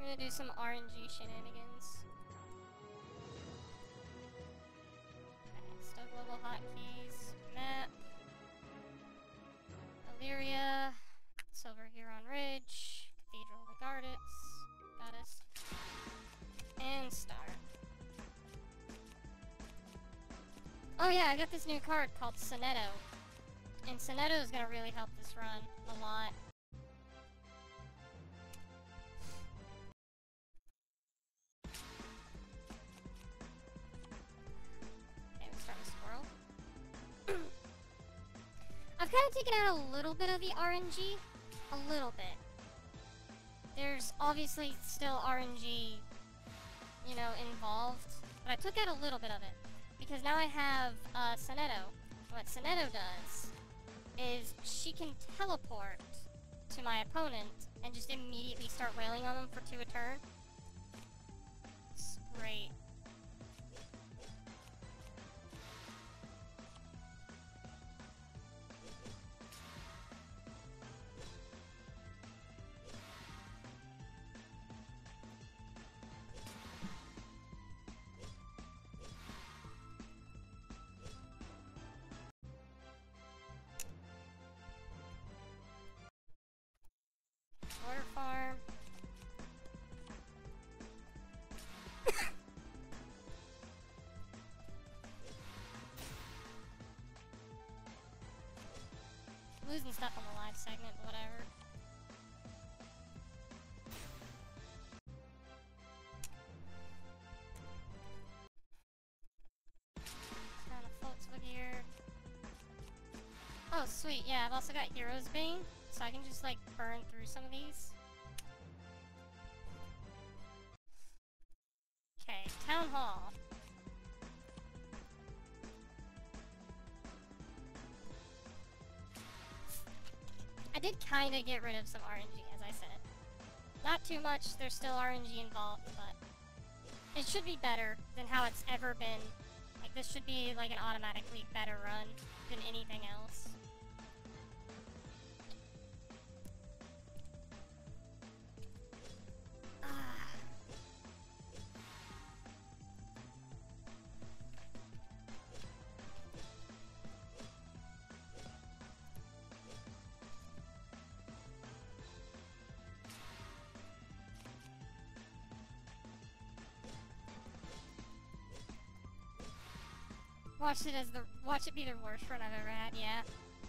I'm gonna do some RNG shenanigans. Okay, still global hotkeys. Map. Illyria. Silver Huron Ridge. Cathedral of the Goddess. And start. Oh yeah, I got this new card called Sonetto. And Sonetto is gonna really help this run a lot. Okay, we start with Squirrel. I've kind of taken out a little bit of the RNG. A little bit. There's obviously still RNG, you know, involved. But I took out a little bit of it. Because now I have Sonetto. What Sonetto does is she can teleport to my opponent and just immediately start wailing on them for 2 a turn. It's great. Order farm. Losing stuff on the live segment, but whatever. Kind of floats with here. Oh, sweet, yeah, I've also got Hero's Bane, so I can just, like, burn through some of these. Okay, Town Hall. I did kinda get rid of some RNG, as I said. Not too much, there's still RNG involved, but it should be better than how it's ever been. Like, this should be, like, an automatically better run than anything else. Watch it be the worst run I've ever had, yeah.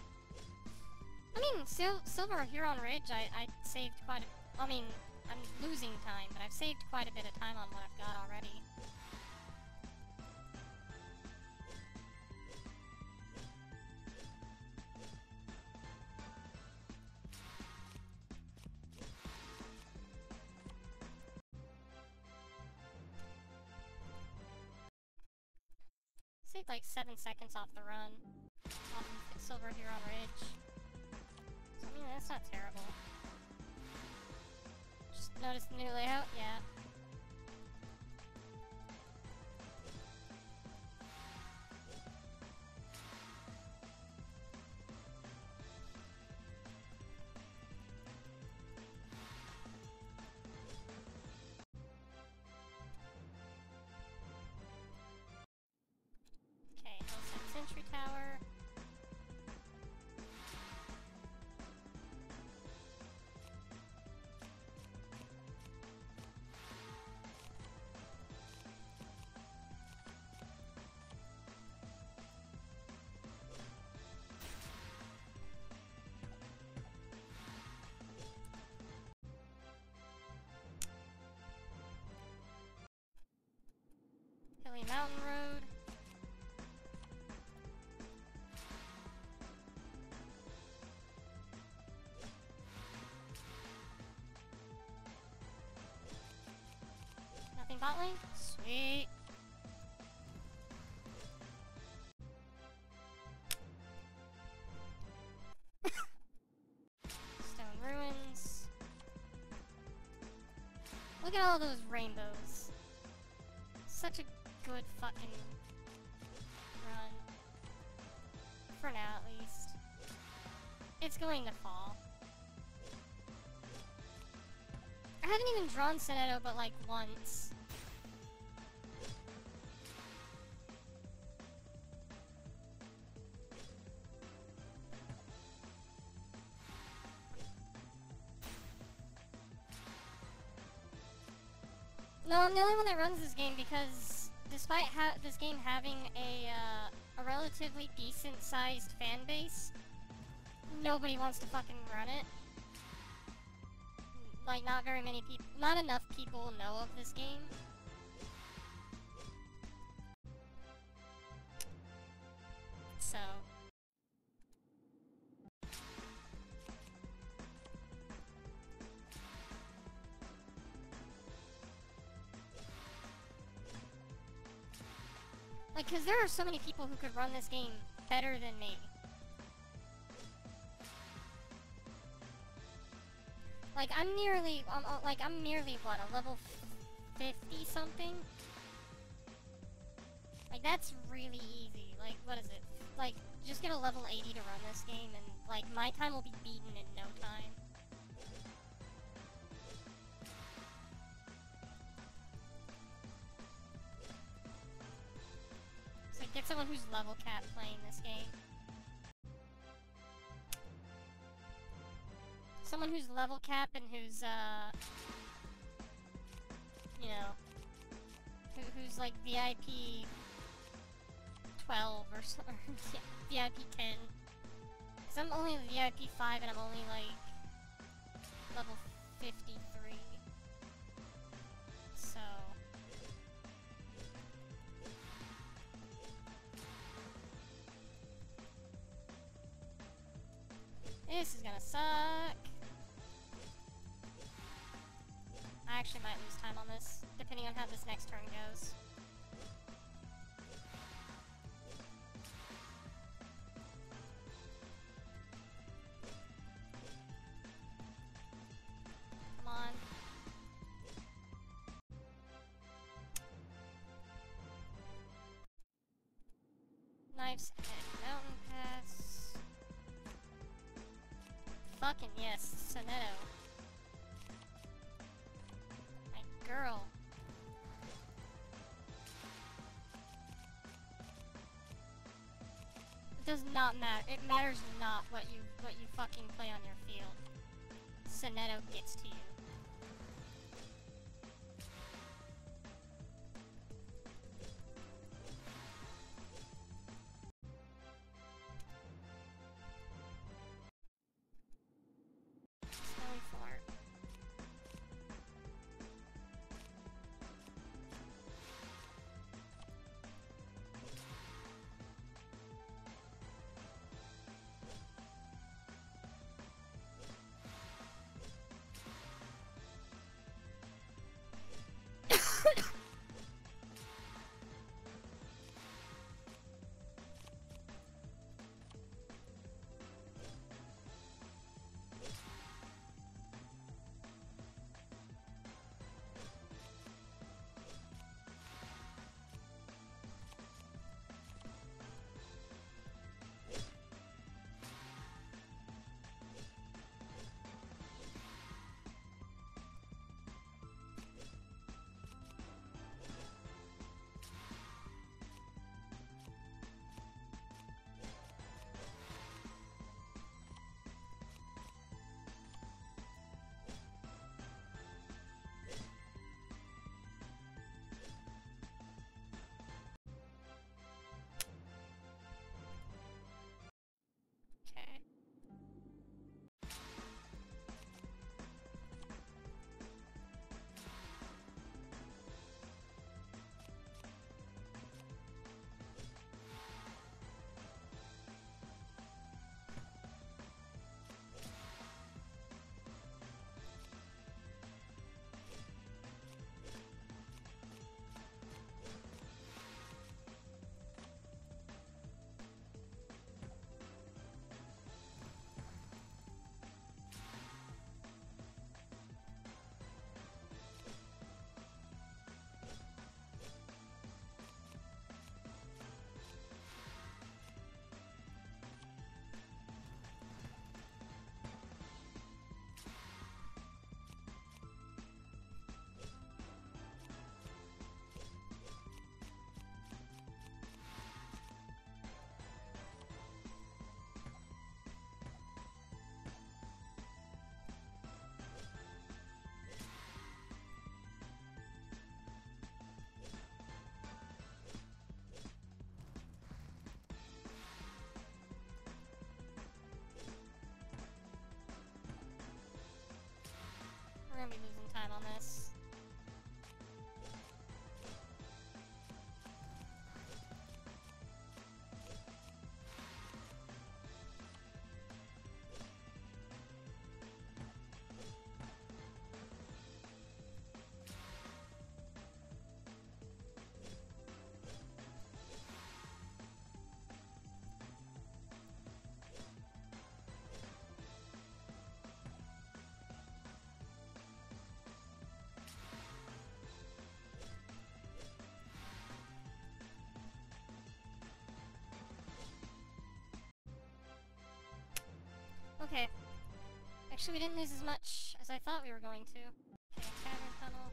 I mean, Silver Huron Ridge, I saved quite a... I mean, I'm losing time, but I've saved quite a bit of time on what I've got already. Saved like 7 seconds off the run. Off of Silver Huron Ridge. So, I mean, that's not terrible. Just noticed the new layout? Yeah. Okay, Hillside Sentry Tower. Hilly Mountain Road. Nothing bot lane? Sweet. Stone Ruins. Look at all those rainbows. Such a good fucking run. For now, at least. It's going to fall. I haven't even drawn Sonetto but like once. No, I'm the only one that runs this game because despite this game having a relatively decent-sized fan base, nobody wants to fucking run it. Like, not very many people, not enough people know of this game. So... Like, cause there are so many people who could run this game better than me. Like, I'm nearly, what, a level 50 something? Like, that's really easy. Like, what is it? Like, just get a level 80 to run this game, and, like, my time will be beaten in no time. So get someone who's level capped playing this game. Someone who's level cap and who's, you know, who's like VIP 12 or yeah, VIP 10. Cause I'm only VIP 5 and I'm only like level 53. So... This is gonna suck. I actually might lose time on this, depending on how this next turn goes. Come on. Knife's Head, Mountain Pass. Fucking yes, Sonetto. My girl. It does not matter. It matters not what you fucking play on your field. Sonetto gets to you. Smelly fart. time on this. Okay. Actually, we didn't lose as much as I thought we were going to. Okay, cavern tunnel.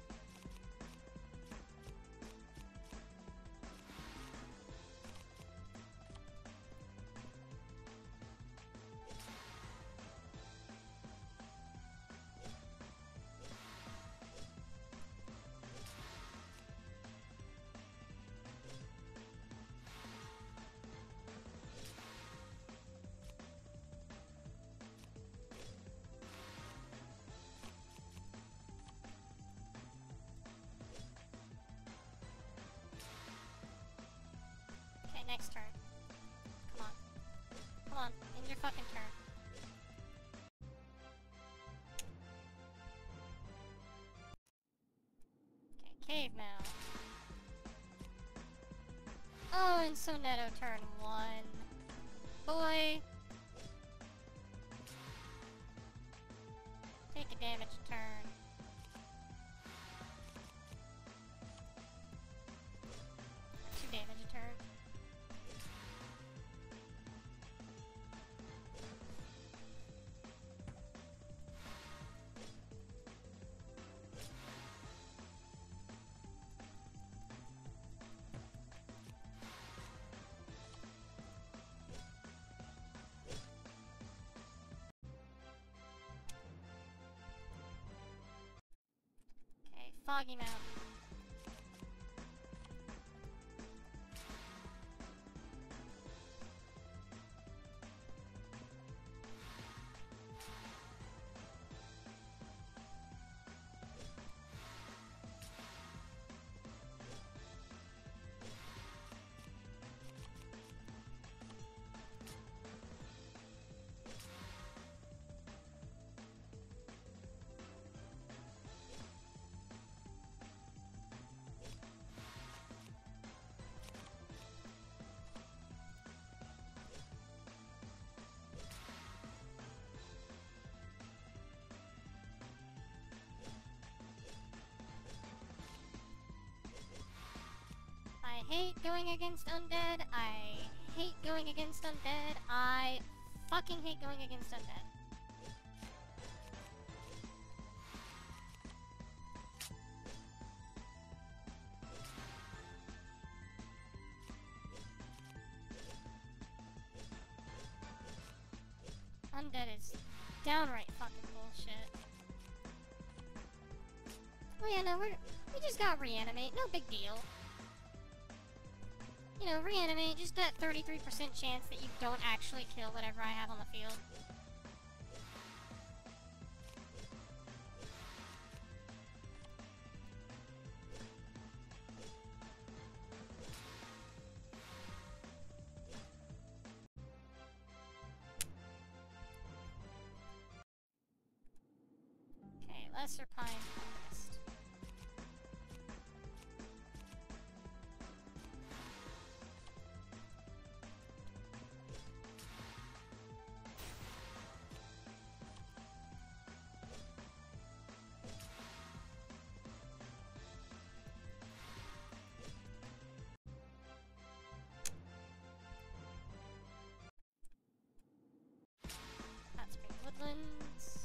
Okay, next turn. Come on. Come on, end your fucking turn. Okay, cave mouth. Oh, and so Netto turn 1. Boy. Take a damage turn. Or 2 damage a turn. Okay, Foggy Mountain. I hate going against undead. I hate going against undead. I fucking hate going against undead. Undead is downright fucking bullshit. Oh yeah, no, we just got reanimate. No big deal. You know, reanimate, just that 33% chance that you don't actually kill whatever I have on the field. Okay, Lesser Pine Forest. Hot Spring Woodlands.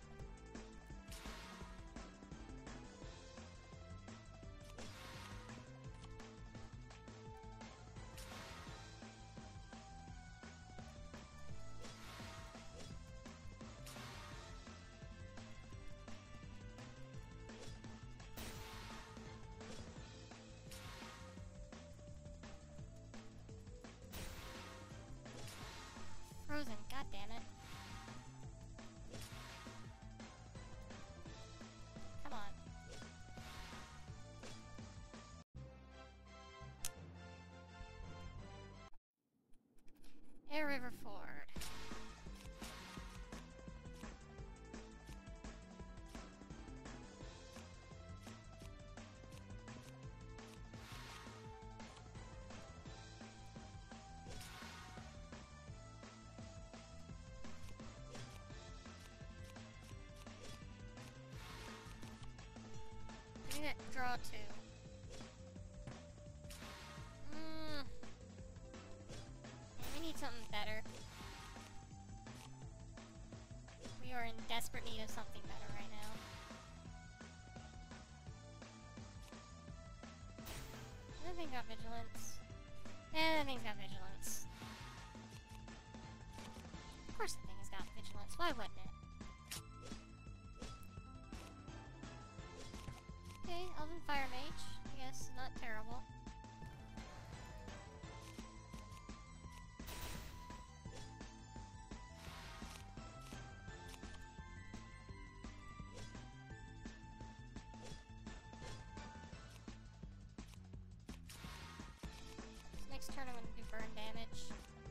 Frozen, god damn it. Come on. I need to draw 2. We need something better. We are in desperate need of something better right now. That thing got vigilance. Yeah, that thing's got vigilance. Of course the thing has got vigilance. Why wouldn't it? Okay, Elven Fire Mage. I guess not terrible. Next turn I'm gonna do burn damage.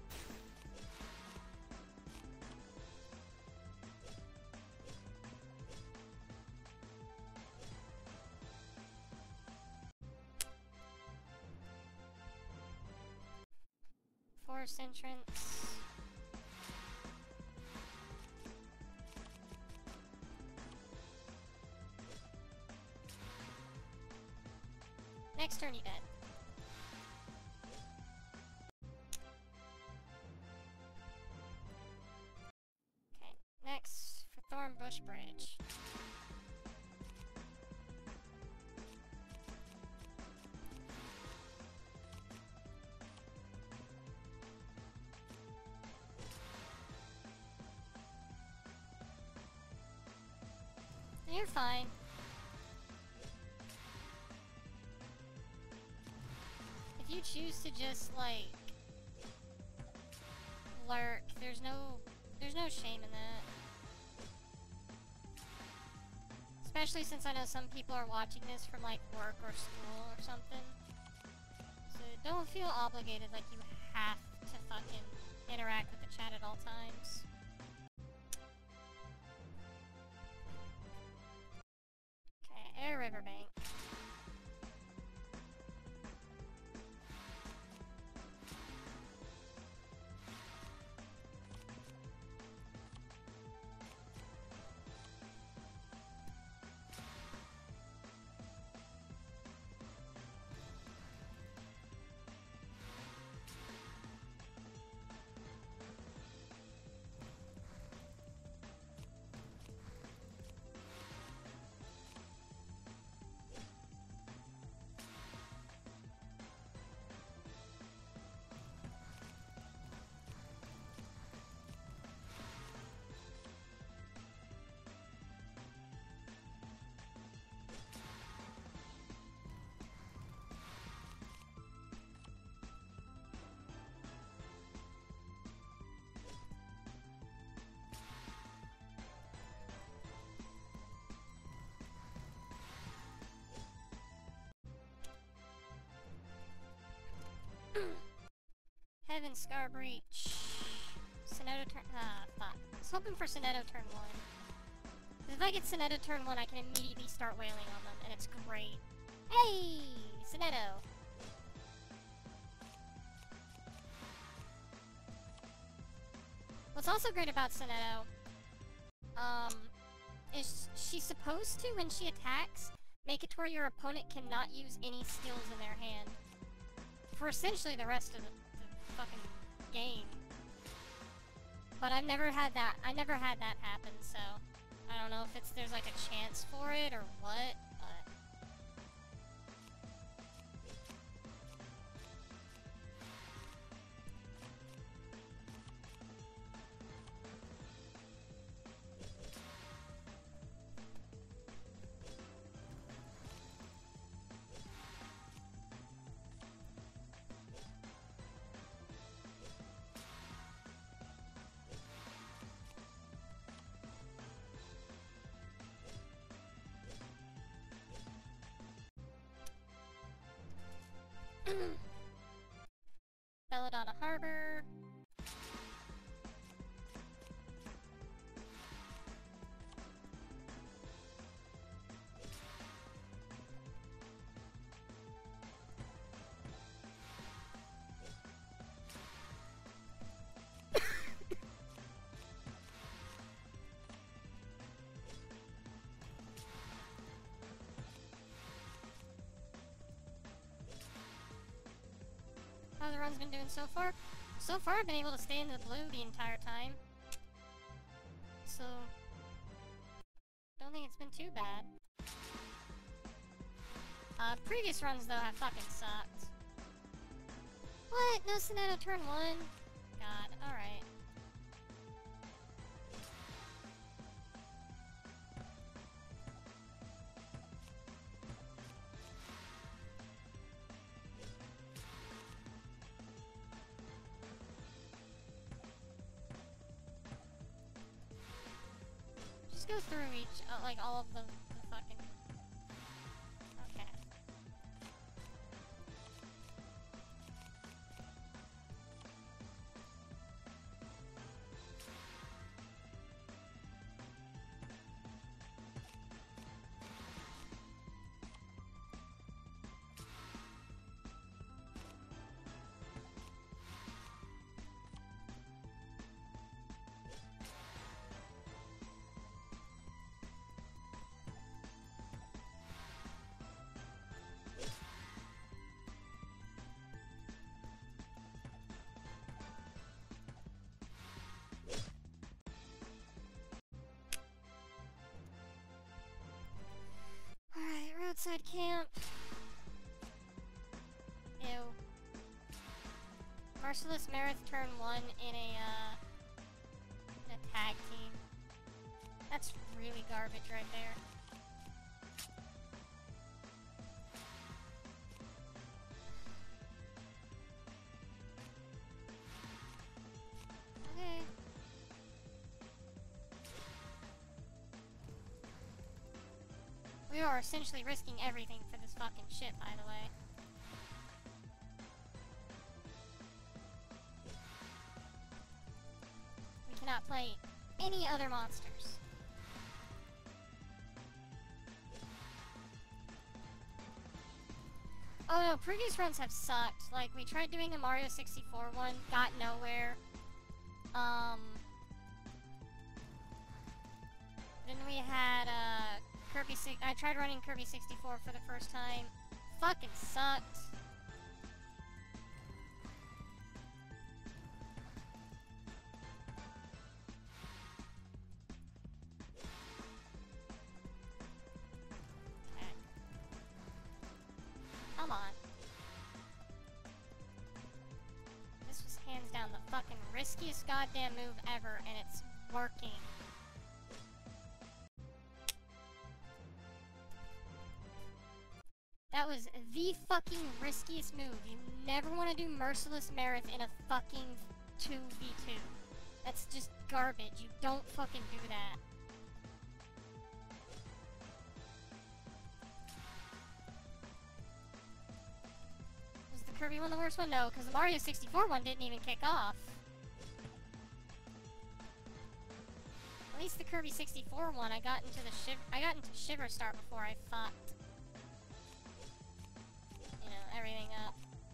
Forest entrance. Next turn you dead. Next, for Thornbush Bridge. You're fine. If you choose to just, like, lurk, there's no shame in that. Especially since I know some people are watching this from, like, work or school or something. So don't feel obligated like you have to fucking interact with the chat at all times. Okay, Air Riverbank. Heaven Scar Breach. Sonetto turn. Fuck. I was hoping for Sonetto turn 1. If I get Sonetto turn 1, I can immediately start wailing on them, and it's great. Hey! Sonetto! What's also great about Sonetto, is she's supposed to, when she attacks, make it to where your opponent cannot use any skills in their hand. For essentially the rest of the fucking game. But I've never had that. I never had that happen, so I don't know if there's like a chance for it or what, but Belladonna Harbor. how the run's been doing so far. So far, I've been able to stay in the blue the entire time. So, don't think it's been too bad. Previous runs, though, have fucking sucked. What? No Sonata turn 1? God, alright. Just go through each, like, all of the fucking... Okay. Alright, roadside camp. Ew. Merciless Marith turn 1 in a tag team. That's really garbage right there. Okay. We are essentially risking everything for this fucking shit, by the way. We cannot play any other monsters. Oh no, previous runs have sucked. Like, we tried doing a Mario 64 one, got nowhere. Then we had, I tried running Kirby 64 for the first time. Fucking sucked. Okay. Come on. This was hands down the fucking riskiest goddamn move ever, and it's working. That was the fucking riskiest move. You never want to do Merciless Marith in a fucking 2v2. That's just garbage. You don't fucking do that. Was the Kirby one the worst one? No, because the Mario 64 one didn't even kick off. At least the Kirby 64 one, I got into Shiver Star before I fucked. You know, everything up.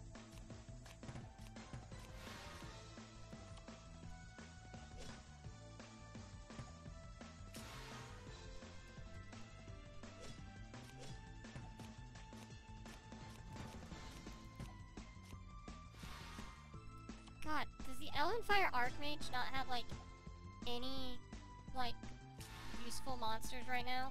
God, does the Elvenfire Archmage not have, like, any, like, useful monsters right now?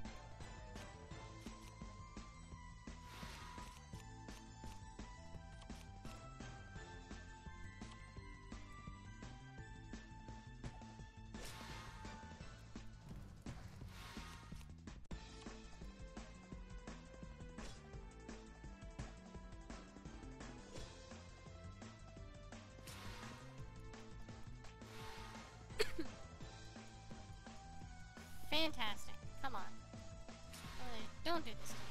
Fantastic. Come on. Don't do this to me.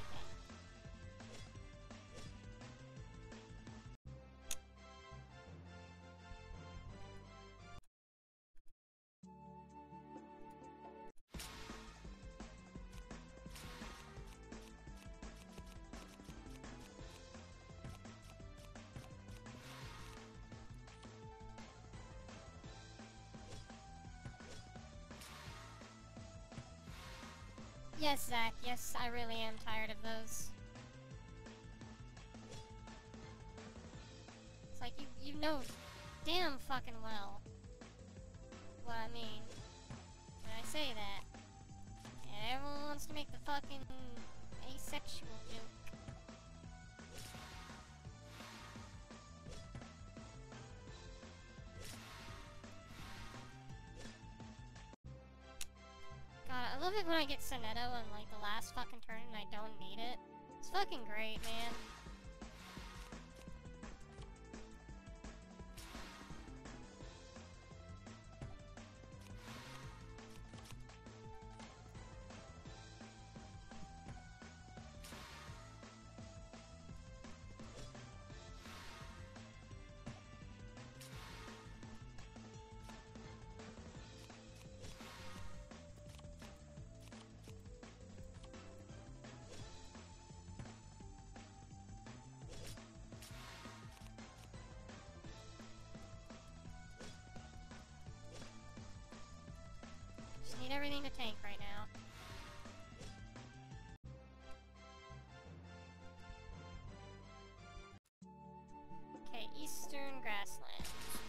Yes, Zach. Yes, I really am tired of those. It's like, you know damn fucking well what I mean when I say that. And everyone wants to make the fucking asexual joke. God, I love it when I get Sonetto in like the last fucking turn and I don't need it. It's fucking great, man. Just need everything to tank right now. Okay, Eastern Grassland.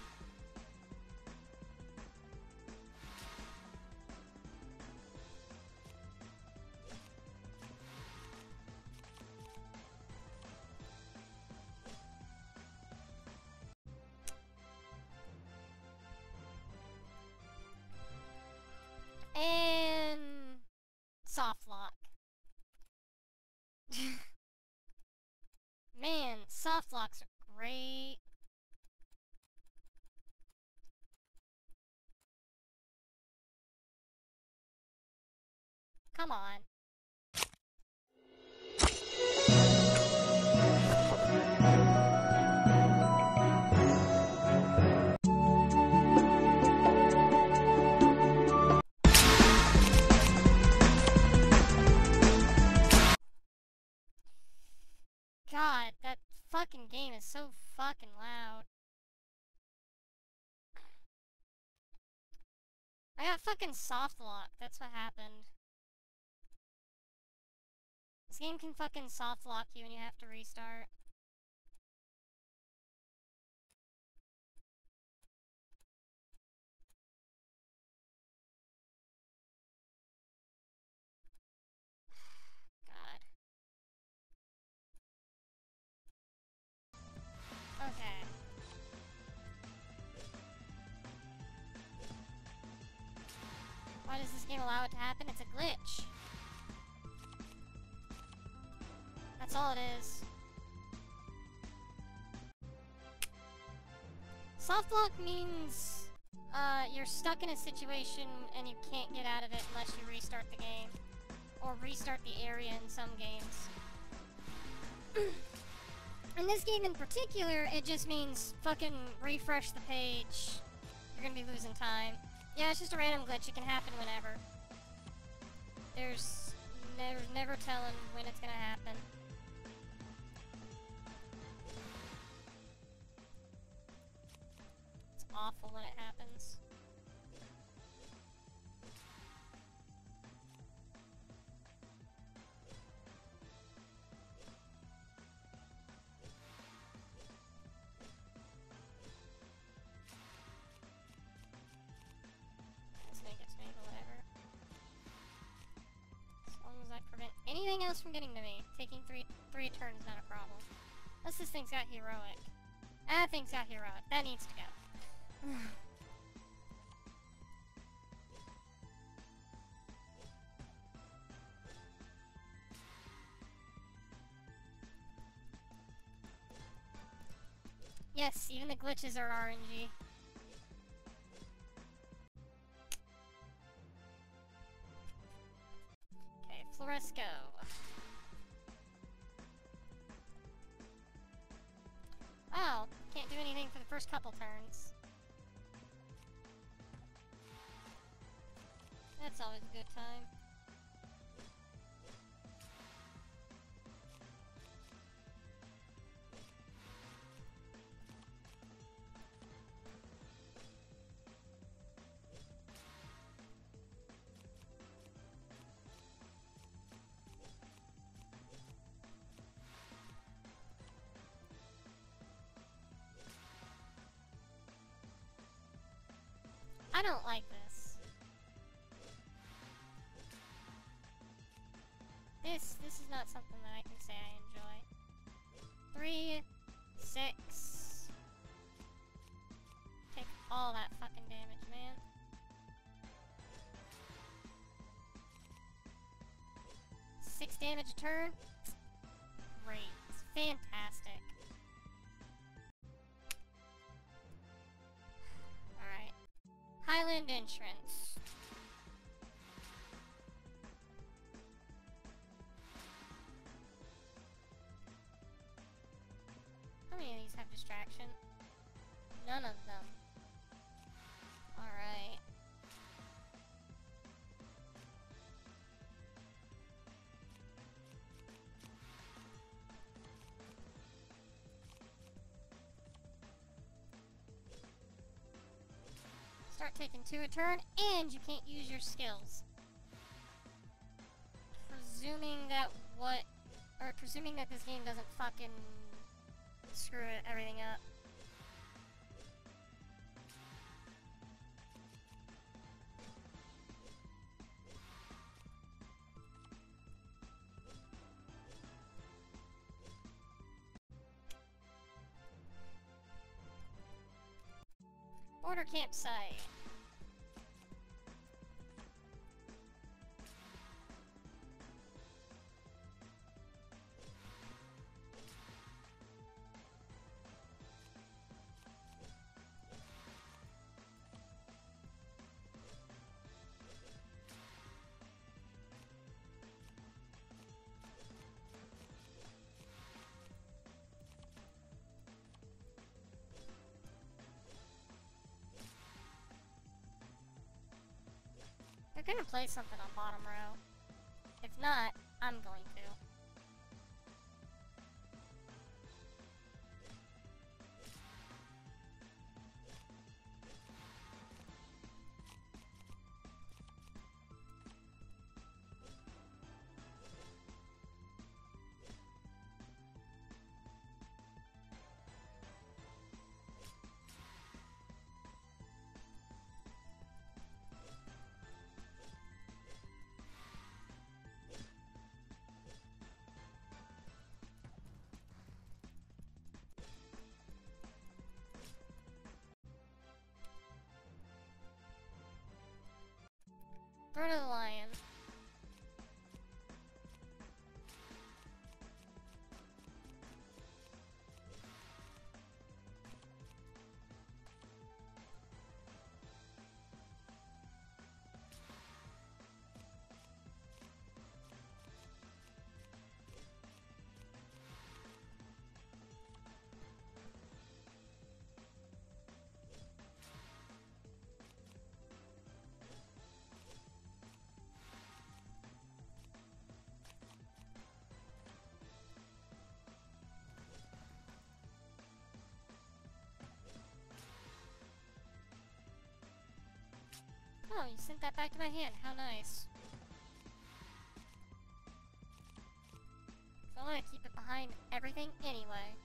And soft lock. Man, soft locks are great. Come on. God, that fucking game is so fucking loud. I got fucking soft lock, that's what happened. This game can fucking soft lock you and you have to restart. God. Okay. Why does this game allow it to happen? It's a glitch. That's all it is. Soft lock means you're stuck in a situation and you can't get out of it unless you restart the game. Or restart the area in some games. In this game in particular, it just means fucking refresh the page. You're gonna be losing time. Yeah, it's just a random glitch. It can happen whenever. There's never telling when it's gonna happen. It's awful when it happens. Whatever. As long as I prevent anything else from getting to me, taking three turns is not a problem. Unless this thing's got heroic. That thing's got heroic. That needs to go. Yes, even the glitches are RNG. Okay, Floresco. Wow, can't do anything for the first couple turns. That's always a good time. don't like this. This is not something that I can say I enjoy. 3, 6. Take all that fucking damage, man. Six damage a turn? Great. It's fantastic. Alright. Highland Entrance. How many of these have distraction? None of them. Alright. Start taking 2 a turn, and you can't use your skills. Presuming that this game doesn't fucking screw everything up. Border campsite. They're gonna play something on bottom row. If not, I'm going to. Bird of the Lion. Oh, you sent that back to my hand. How nice. So I want to keep it behind everything anyway.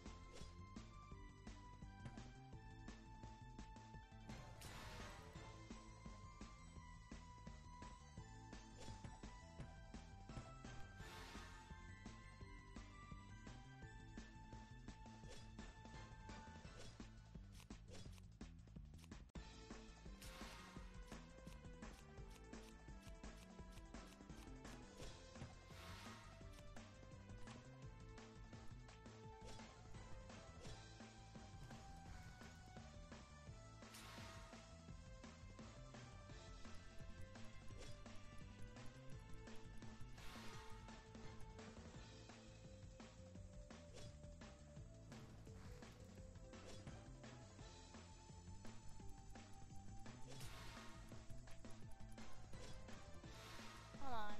Hold on.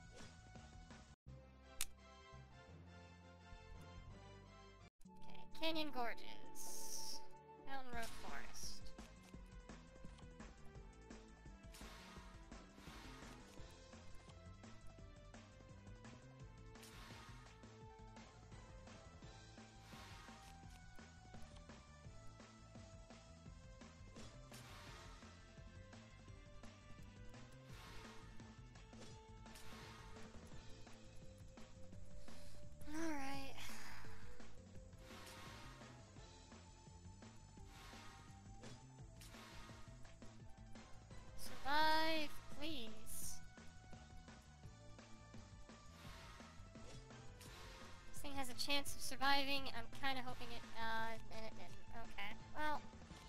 Okay, Canyon Gorges. Mountain Road Forest. chance of surviving. I'm kind of hoping it, and it didn't. Okay, well.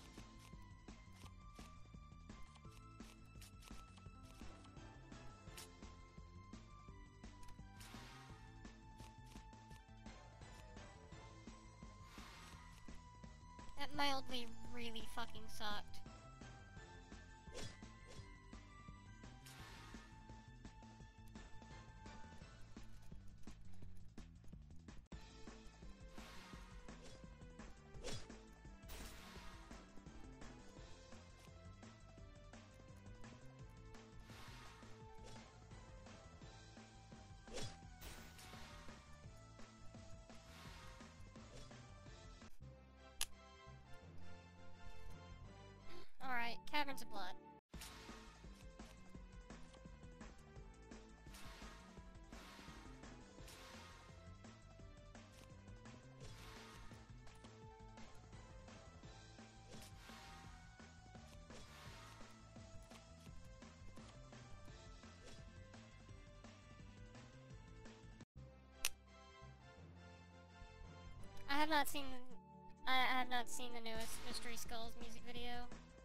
That mildly really fucking sucked. Alright, Caverns of Blood. I have not seen the newest Mystery Skulls music video.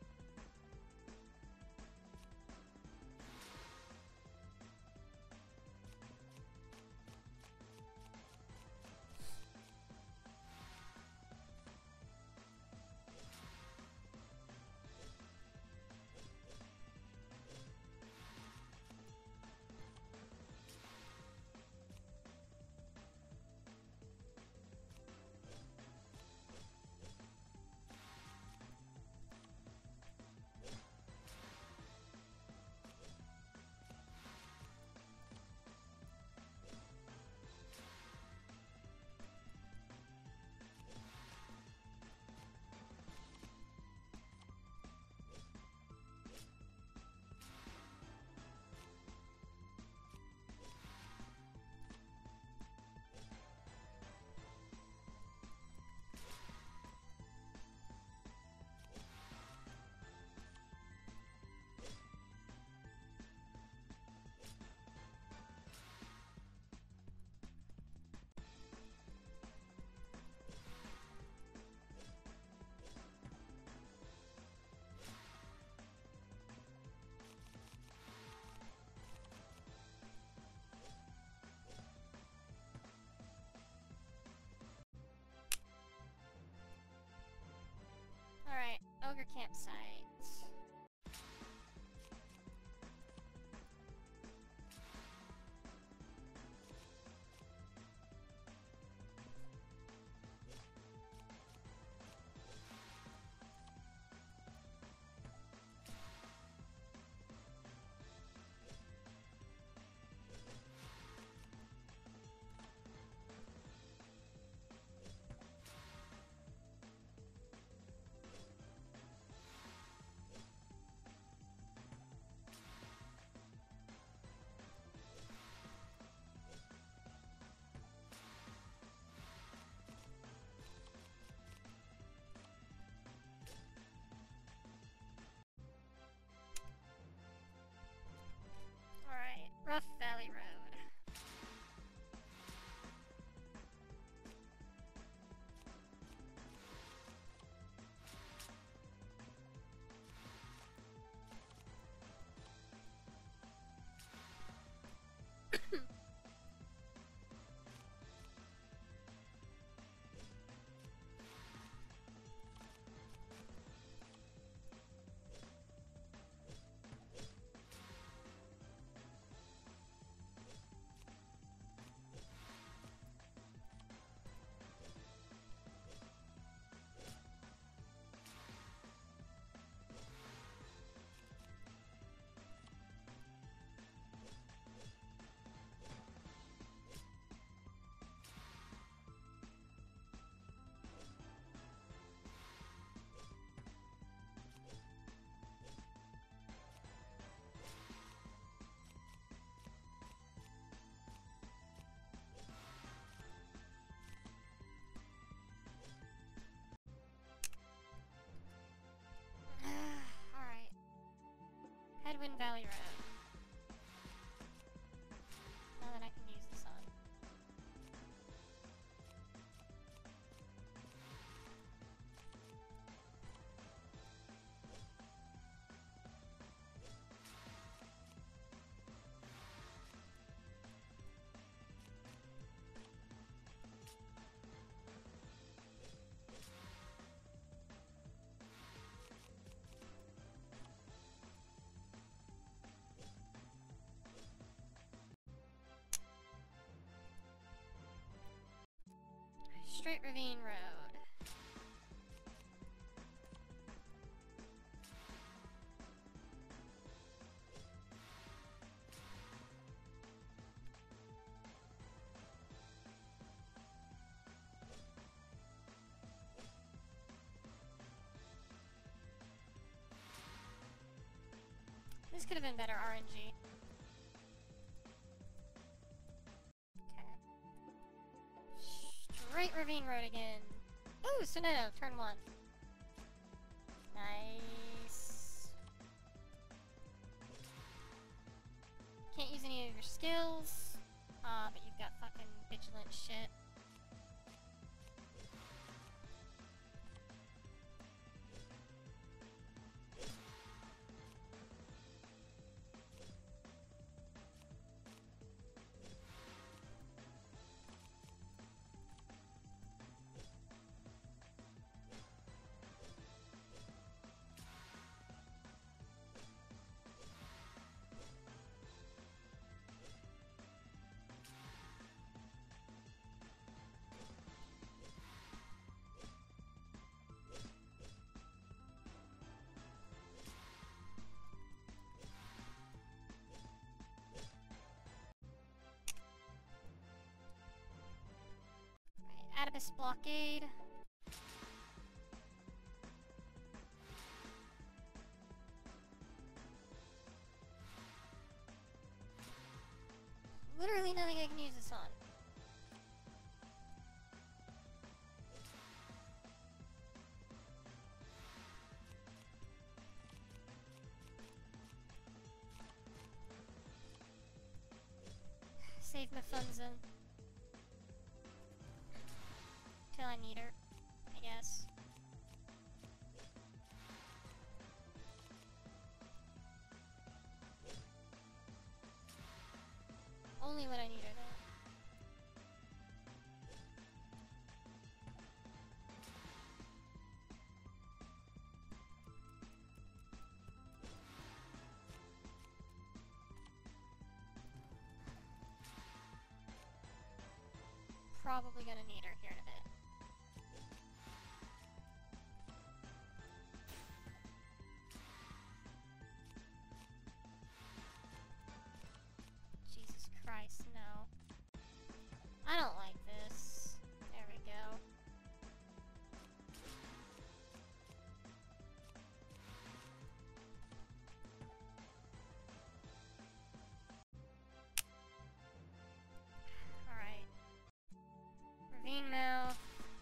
Alright, Ogre Campsite. Alright, Rough Valley Road. Alright. Headwind Valley Road. Now that I can use the sun. straight ravine road. This could have been better RNG. Okay. Straight ravine road again. Ooh, Sonetto, turn 1. Nice. Can't use any of your skills. But you've got fucking vigilant shit. Adibus blockade. Literally nothing I can use this on. Save Mafunza. Till I need her, I guess. Only when I need her, though. Probably gonna need her here in a bit. Jesus Christ, no. I don't like this. There we go. Alright. Ravine mouth.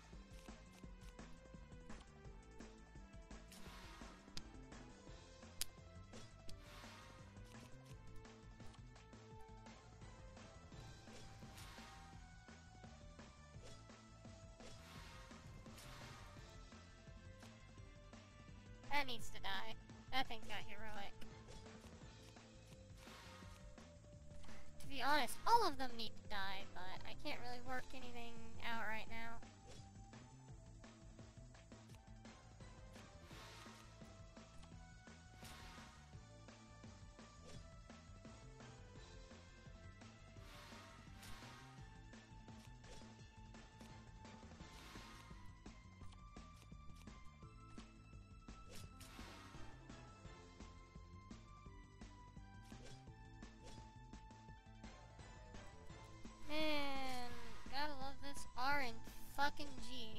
That needs to die. That thing's got heroic. To be honest, all of them need to die, but I can't really work anything out right now. Man, gotta love this R and fucking G.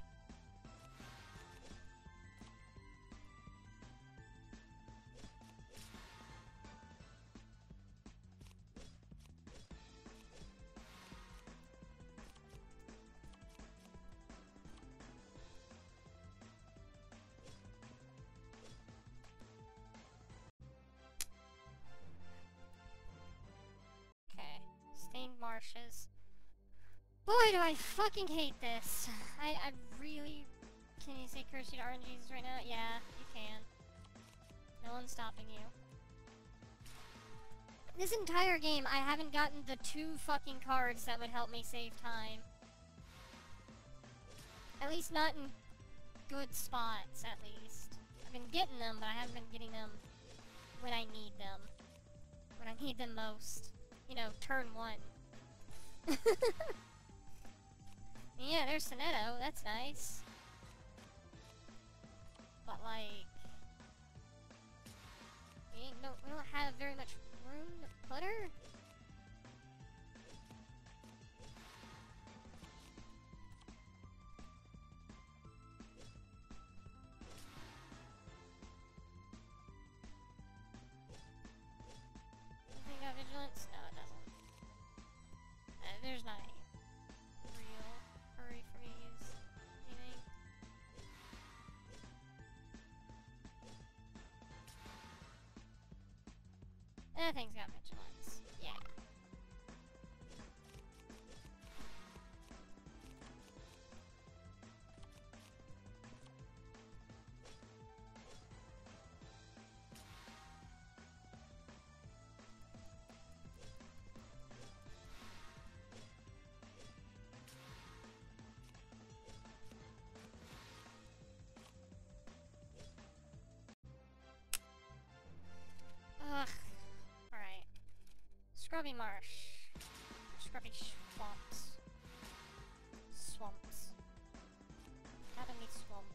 Okay, stained marshes. Boy, do I fucking hate this. I really... Can you say curse you to RNGs right now? Yeah, you can. No one's stopping you. This entire game, I haven't gotten the 2 fucking cards that would help me save time. At least not in good spots, at least. I've been getting them, but I haven't been getting them when I need them. When I need them most. You know, turn 1. Yeah, there's Sonetto, that's nice. But like, we don't have very much room to put her. Anything got vigilance? No, it doesn't. There's not any real hurry for me to use anything. That thing's got vigilance. Yeah. Ugh. Alright. Scrubby marsh. Scrubby swamps. Swamps. Academy swamp.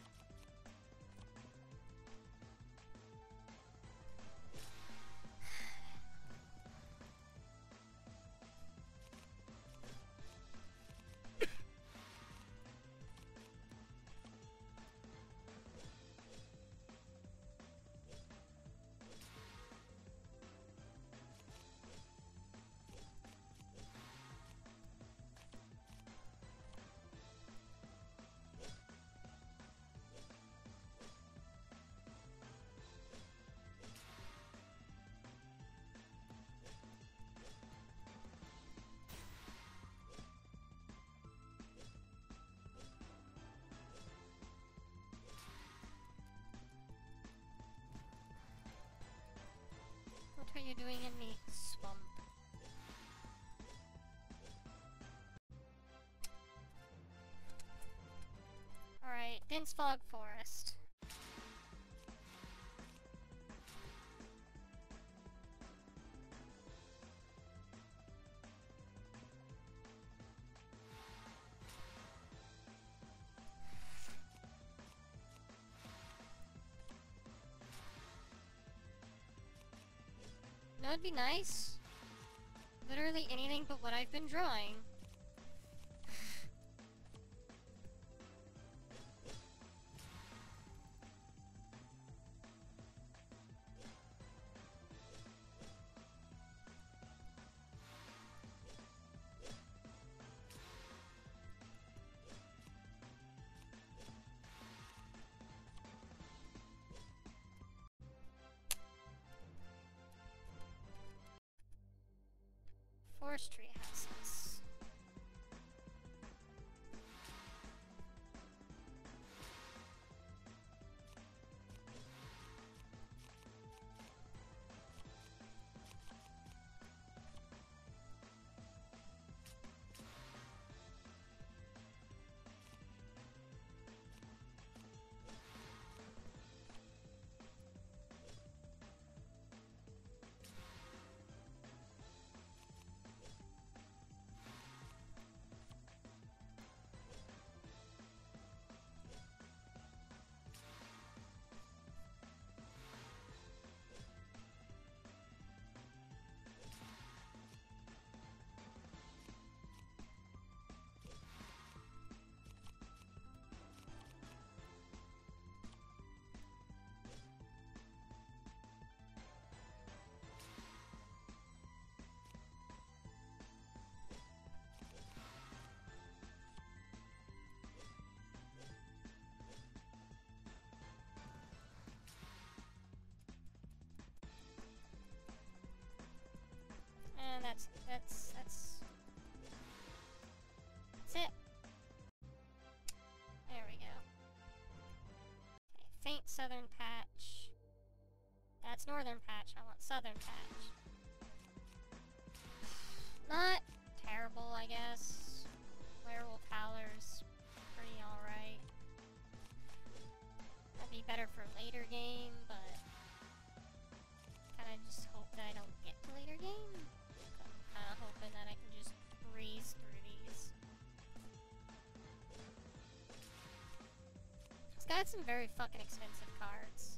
What are you doing in the swamp? Alright, dense fog forest. That would be nice. Literally anything but what I've been drawing. Forestry houses. And that's it. There we go. Okay, faint southern patch. That's northern patch. I want southern patch. Not terrible, I guess. Werewolf Howler's pretty alright. That'd be better for later game, but kinda just hope that I don't get to later game. I'm kinda hoping that I can just breeze through these. got some very fucking expensive cards.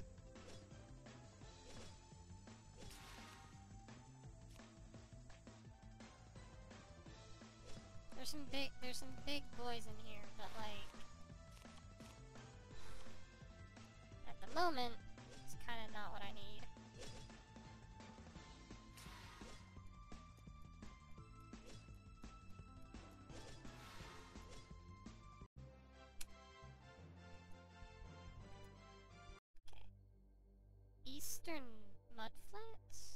There's some big boys in here, but like at the moment, it's kind of not what I need. Okay. Eastern Mudflats?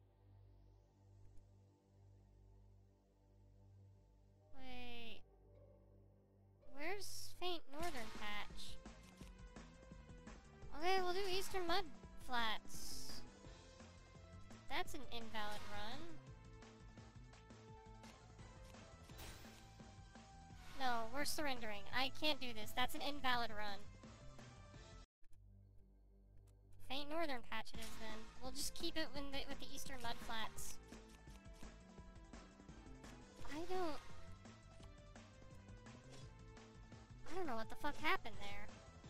Wait. Where's Faint Northern Patch? Okay, we'll do Eastern Mudflats. That's an invalid run. No, we're surrendering. I can't do this. That's an invalid run. Faint Northern Patch it is then. We'll just keep it with the Eastern Mudflats. I don't know what the fuck happened there.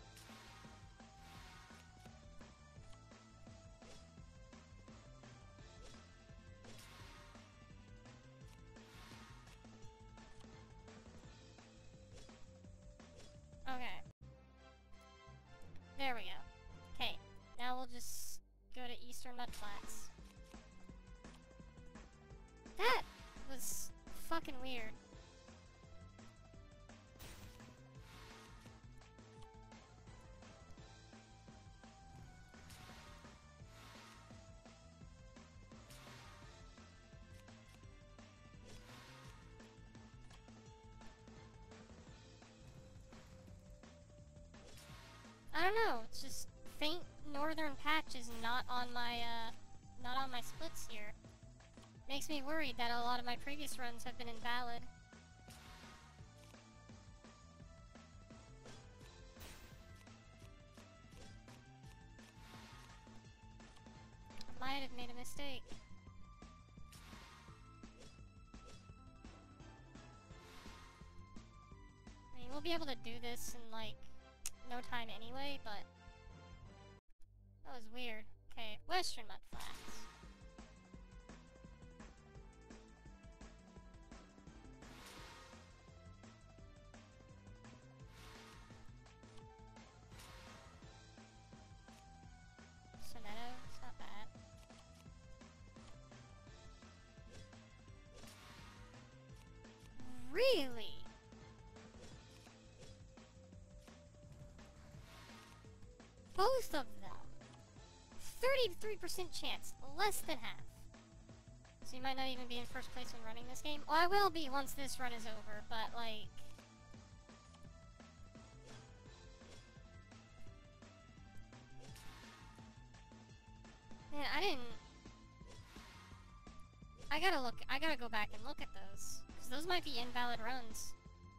Okay. There we go. Okay, now we'll just go to Eastern Mudflats. That was fucking weird. I don't know, it's just Faint Northern Patch is not on my splits here. Makes me worried that a lot of my previous runs have been invalid. I might have made a mistake. I mean, we'll be able to do this in, like, no time anyway, but that was weird. Okay, Western Mudflats. Sonetto, it's not bad. Really? Both of them. 33% chance. Less than half. So you might not even be in first place when running this game. Well, I will be once this run is over, but like... Man, I gotta go back and look at those. Because those might be invalid runs.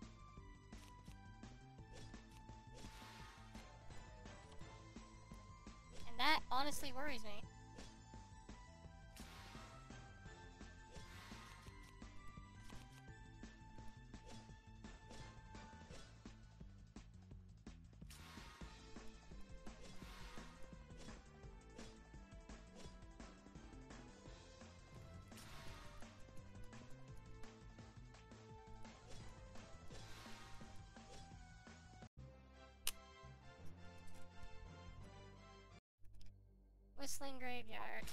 And that honestly worries me. Whistling Graveyard.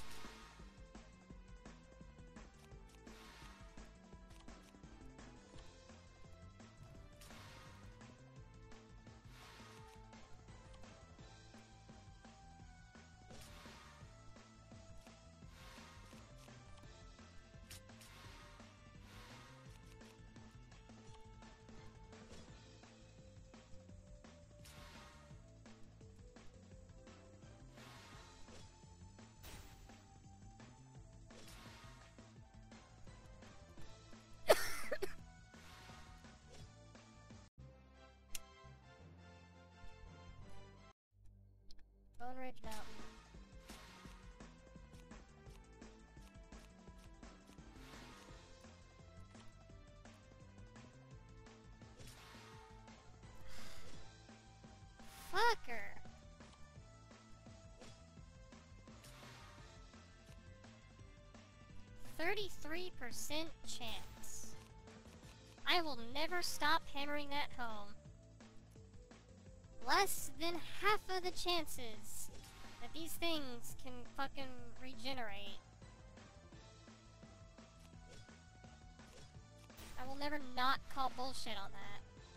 33% chance. I will never stop hammering that home. Less than half of the chances that these things can fucking regenerate. I will never not call bullshit on that.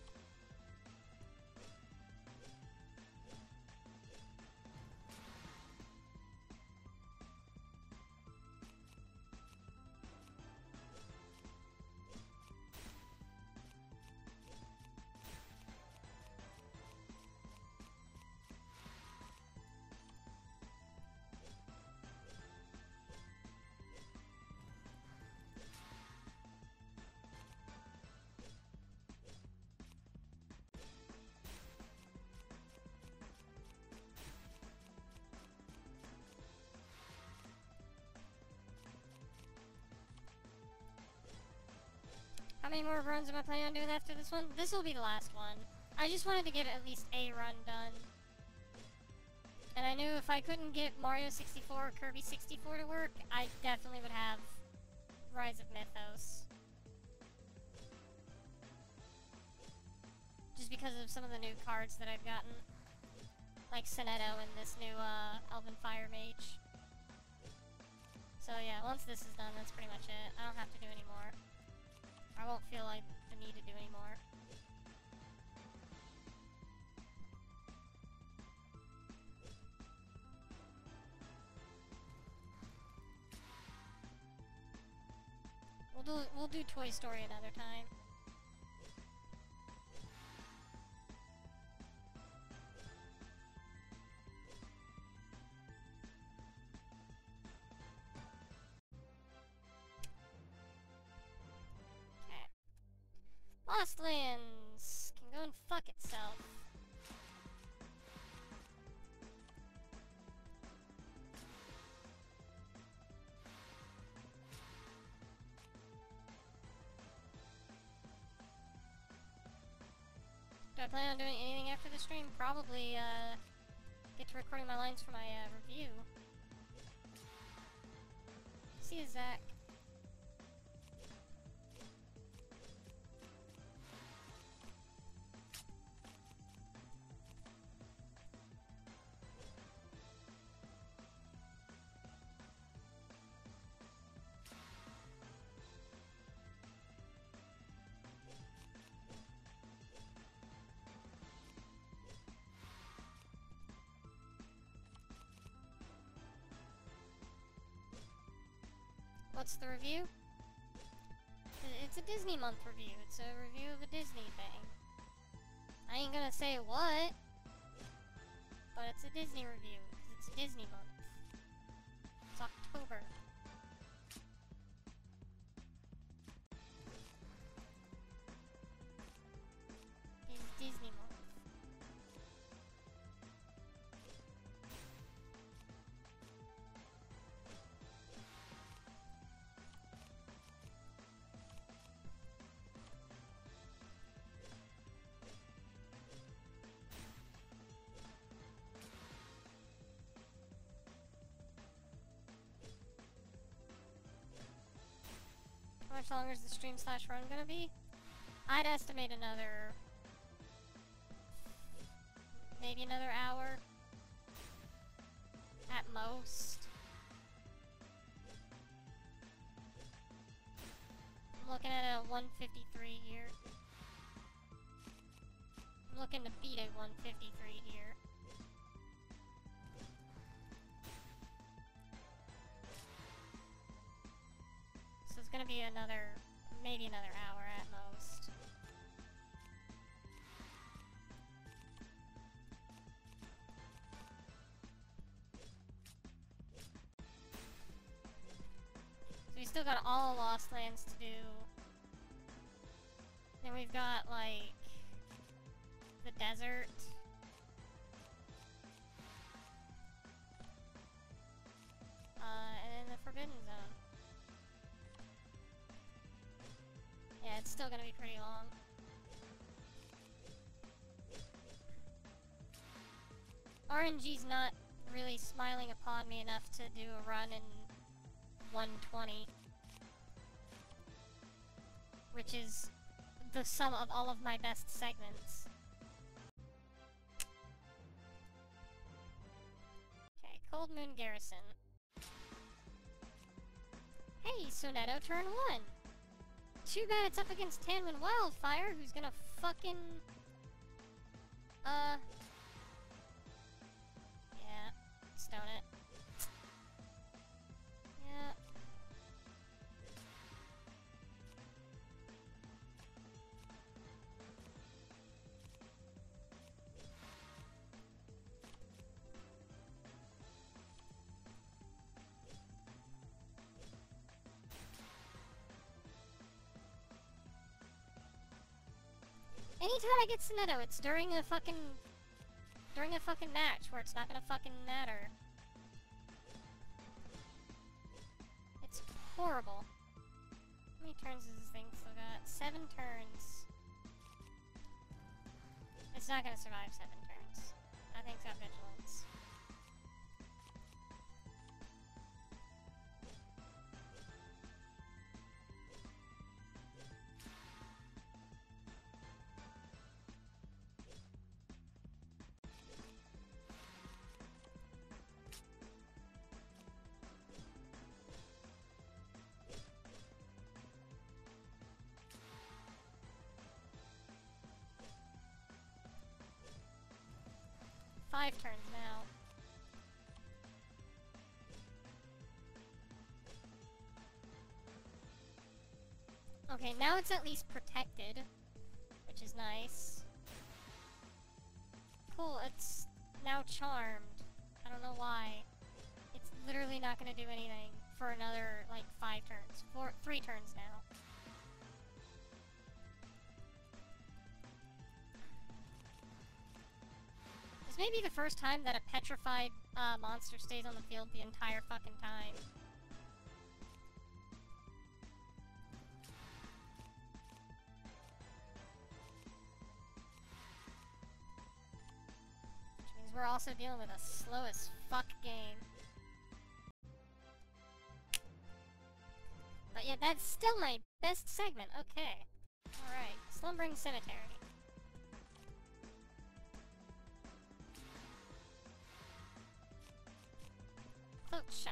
How many more runs am I planning on doing after this one? This will be the last one. I just wanted to get at least a run done. And I knew if I couldn't get Mario 64 or Kirby 64 to work, I definitely would have Rise of Mythos. Just because of some of the new cards that I've gotten. Like Sonetto and this new Elven Fire Mage. So yeah, once this is done, that's pretty much it. I don't have to do any more. I won't feel like the need to do any more. We'll do Toy Story another time. Lost Lands can go and fuck itself. Do I plan on doing anything after the stream? Probably get to recording my lines for my review. See you, Zach. What's the review? It's a Disney month review. It's a review of a Disney thing. I ain't gonna say what, but it's a Disney review, because it's Disney month. It's October. It's Disney month. How much longer is the stream / run gonna be? I'd estimate maybe another hour. At most. I'm looking at a 153 here. I'm looking to beat a 153 here. So it's gonna be maybe another hour at most. So we still got all Lost Lands to do. Then we've got, like, the desert. And then the Forbidden Zone. Yeah, it's still gonna be pretty long. RNG's not really smiling upon me enough to do a run in 120. which is the sum of all of my best segments. Okay, Cold Moon Garrison. Hey, Sonetto, turn 1! Too bad it's up against Tanwin Wildfire, who's gonna fucking... Yeah, stone it. Yeah. Anytime I get Sonetto, it's during a fucking match where it's not gonna fucking matter. It's horrible. How many turns does this thing still got? 7 turns. It's not gonna survive 7 turns. That thing's got vigilance. Five turns now. Okay, now it's at least protected, which is nice. Cool, it's now charmed. I don't know why. It's literally not gonna do anything for another, like, 5 turns. 3 turns now. This may be the first time that a petrified monster stays on the field the entire fucking time. Which means we're also dealing with a slow as fuck game. But yeah, that's still my best segment. Okay. Alright. Slumbering Cemetery. Cloak shot.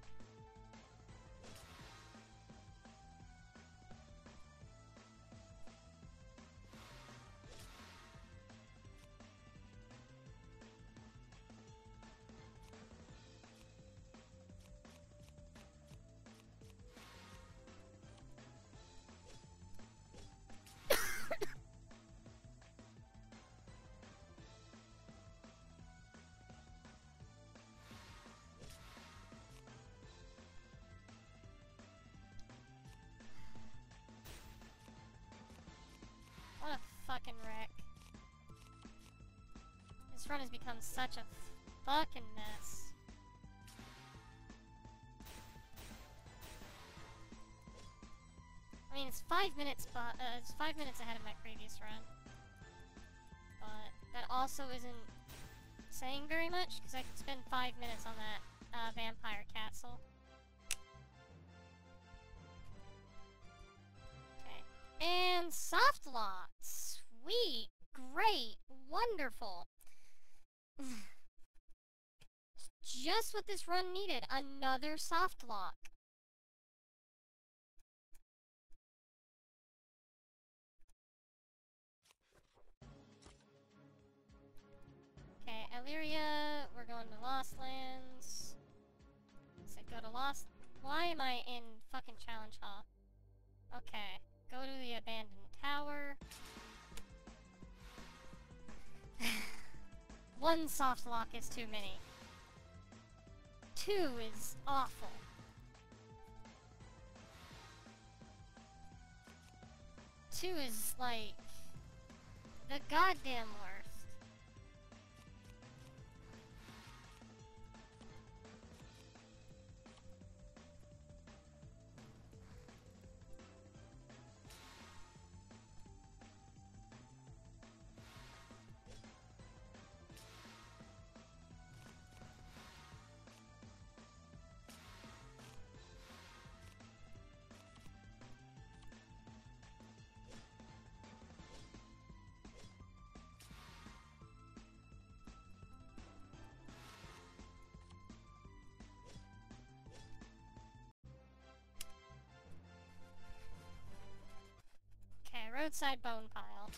What a fucking wreck. This run has become such a fucking mess. I mean, it's 5 minutes, but it's 5 minutes ahead of my previous run. But that also isn't saying very much, because I could spend 5 minutes on that vampire castle. Okay. And soft lock. Sweet. Great. Wonderful. Just what this run needed. Another soft lock. Okay, Illyria, we're going to Lost Lands. Said go to Lost... Why am I in fucking Challenge Hall? Okay, go to the abandoned tower. One soft lock is too many. 2 is awful. 2 is, like, the goddamn worst. roadside bone pile.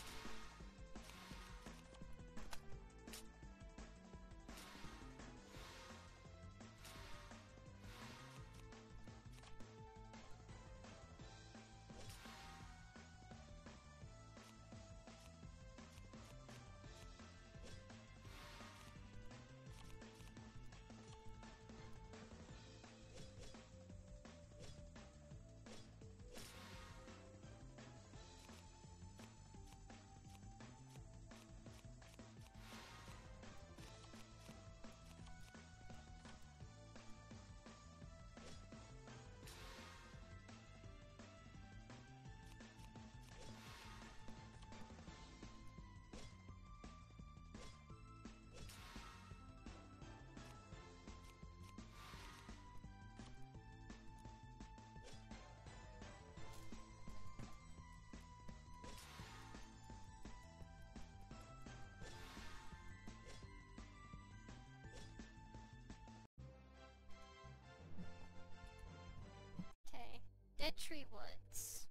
Okay, Dead Tree Woods.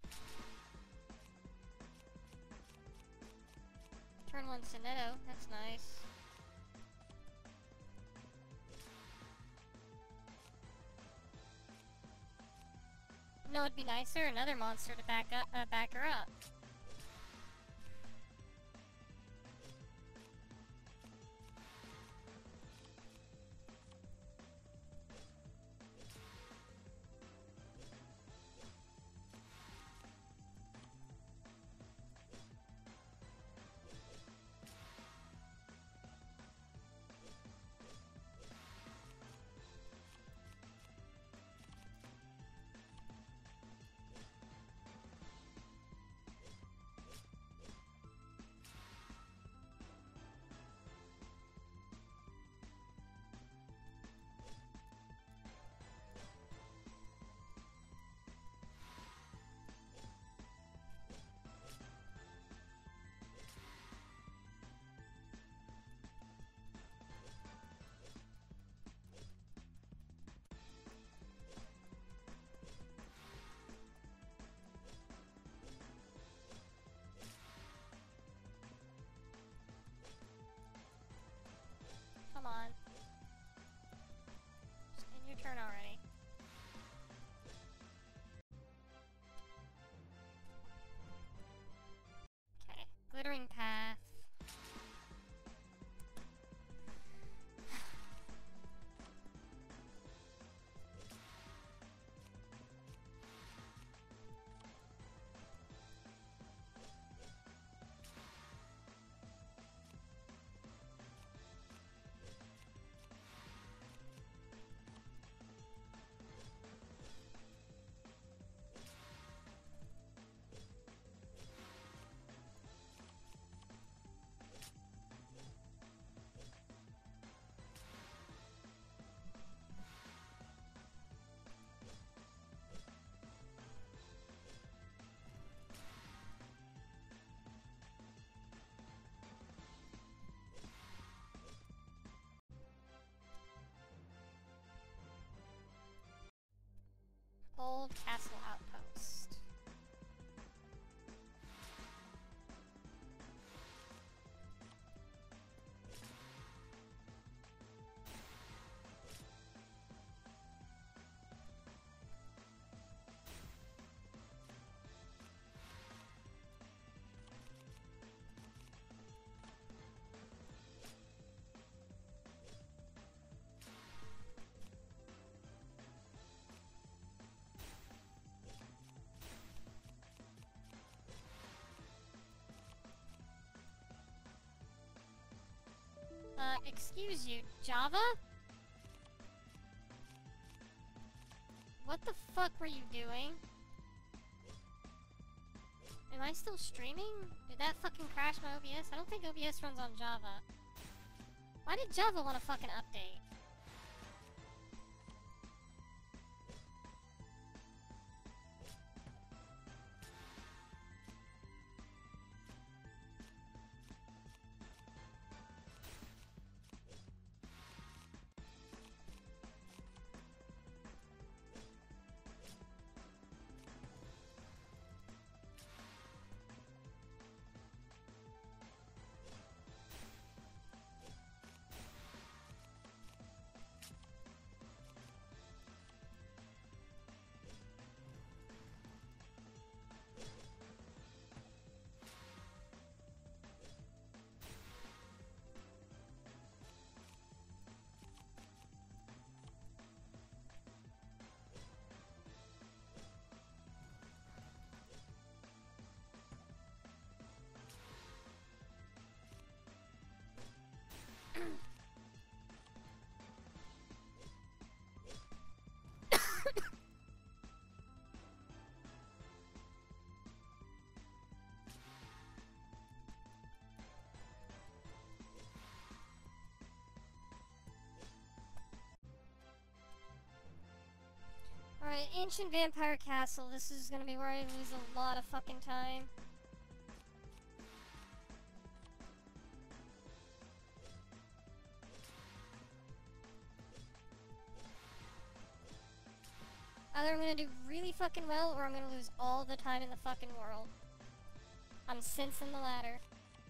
Turn 1 Sonetto, that's nice. No, it'd be nicer, another monster to back her up. Come on. Just end your turn already. Okay, Glittering Path. Old Castle Outpost. Excuse you, Java? What the fuck were you doing? Am I still streaming? Did that fucking crash my OBS? I don't think OBS runs on Java. Why did Java want to fucking update? Ancient Vampire Castle. This is gonna be where I lose a lot of fucking time. Either I'm gonna do really fucking well, or I'm gonna lose all the time in the fucking world. I'm sensing the latter.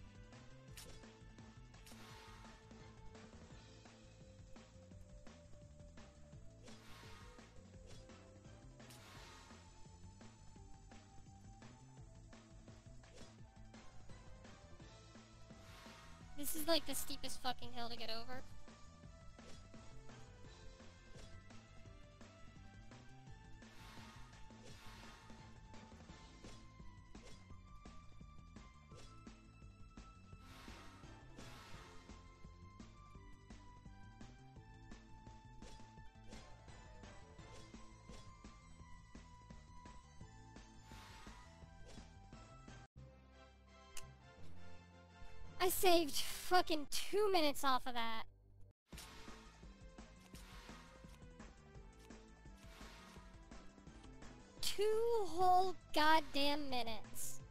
This is like the steepest fucking hill to get over. I saved fucking 2 minutes off of that. 2 whole goddamn minutes.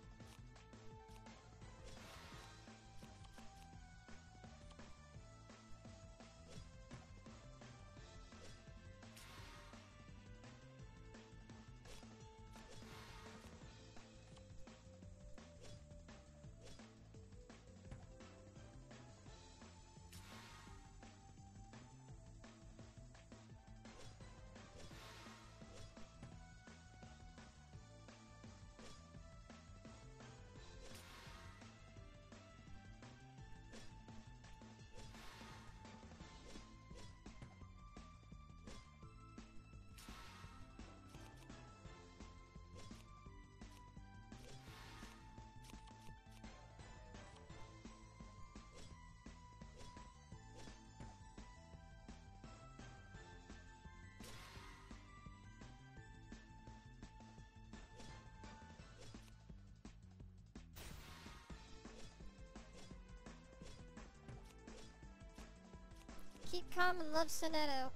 Keep calm and love Sonetto.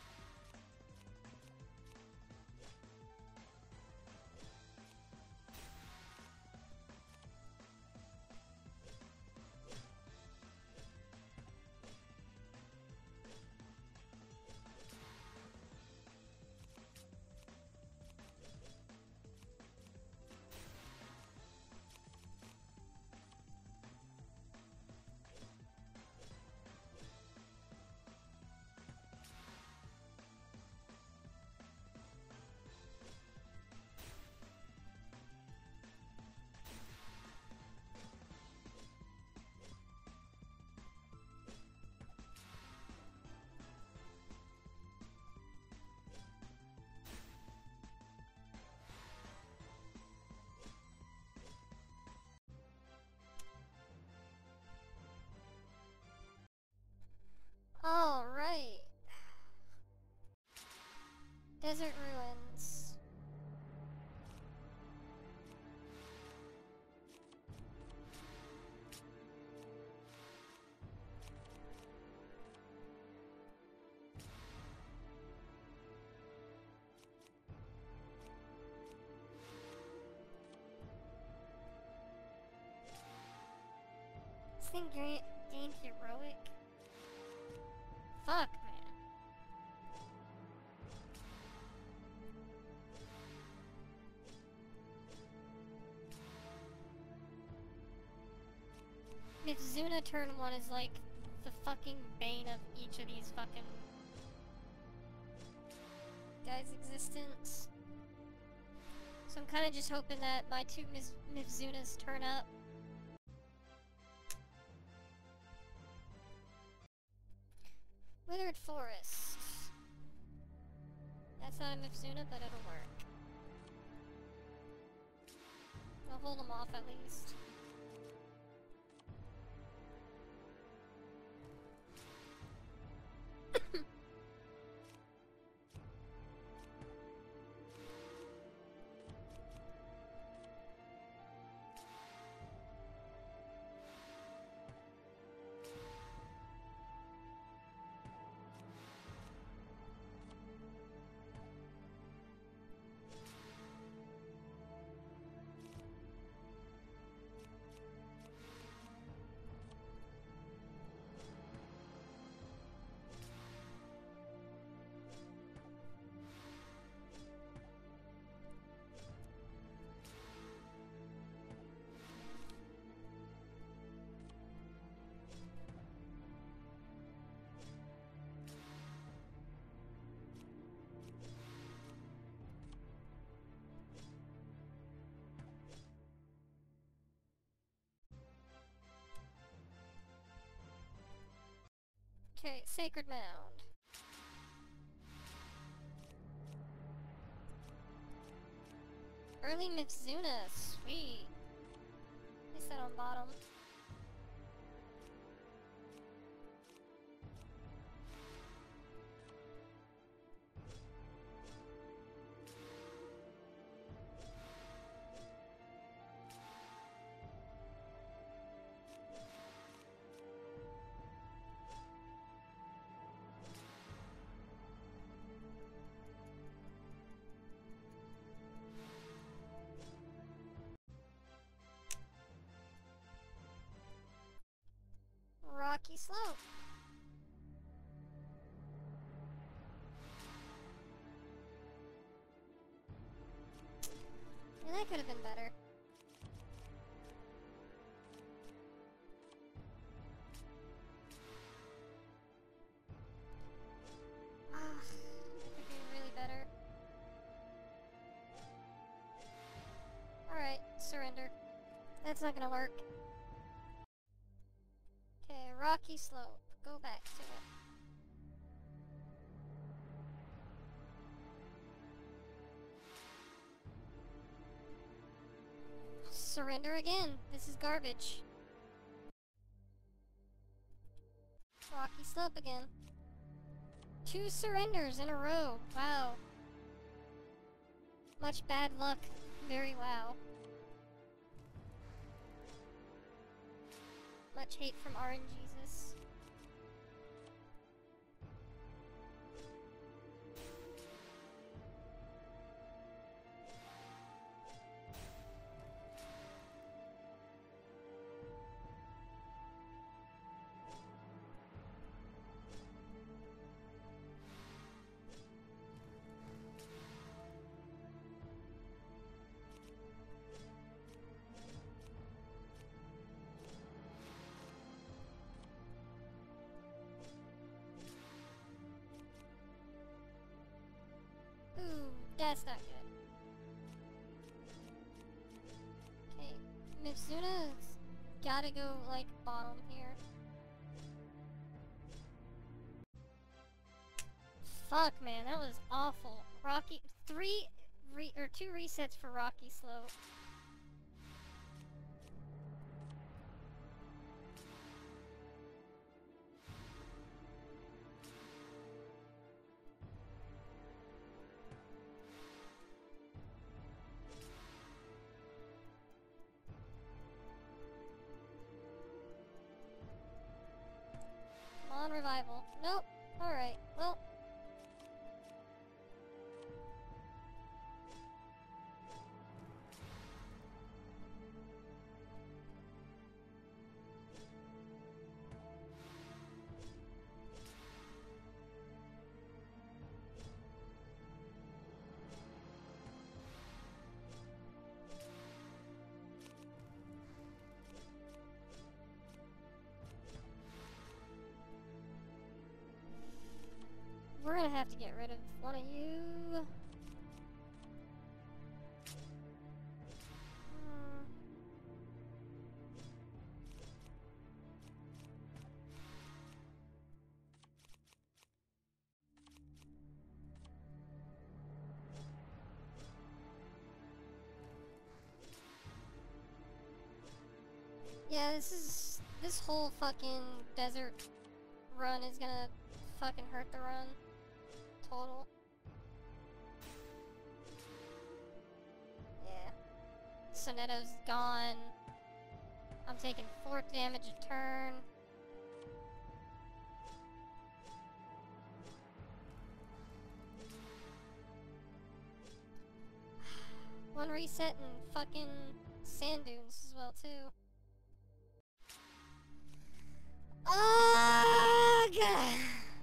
All right. Desert ruins. This thing gained heroic. Fuck, man. Mifzuna turn 1 is like the fucking bane of each of these fucking guys' existence. So I'm kind of just hoping that my 2 Mifzunas turn up. Withered Forest. That's not a Mifzuna, but it'll work. I'll hold them off at least. Okay, Sacred Mound. Early Mifzuna, sweet. Place that on bottom. Rocky Slope. And that could have been better. That could be really better. Alright, surrender. That's not gonna work. Okay, Rocky Slope. Go back to it. Surrender again. This is garbage. Rocky Slope again. 2 surrenders in a row. Wow. Much bad luck. Very wow. Much hate from RNGesus. Ooh, that's not good. Okay, Mifzuna's gotta go, like, bottom here. Fuck, man, that was awful. Rocky, 2 resets for Rocky Slope. Come on, revival. Nope. Alright, well. We're gonna have to get rid of one of you. Yeah, this whole fucking desert run is gonna fucking hurt the run. Total. Yeah. Soneto's gone. I'm taking 4 damage a turn. One reset and fucking sand dunes as well too. Ugh!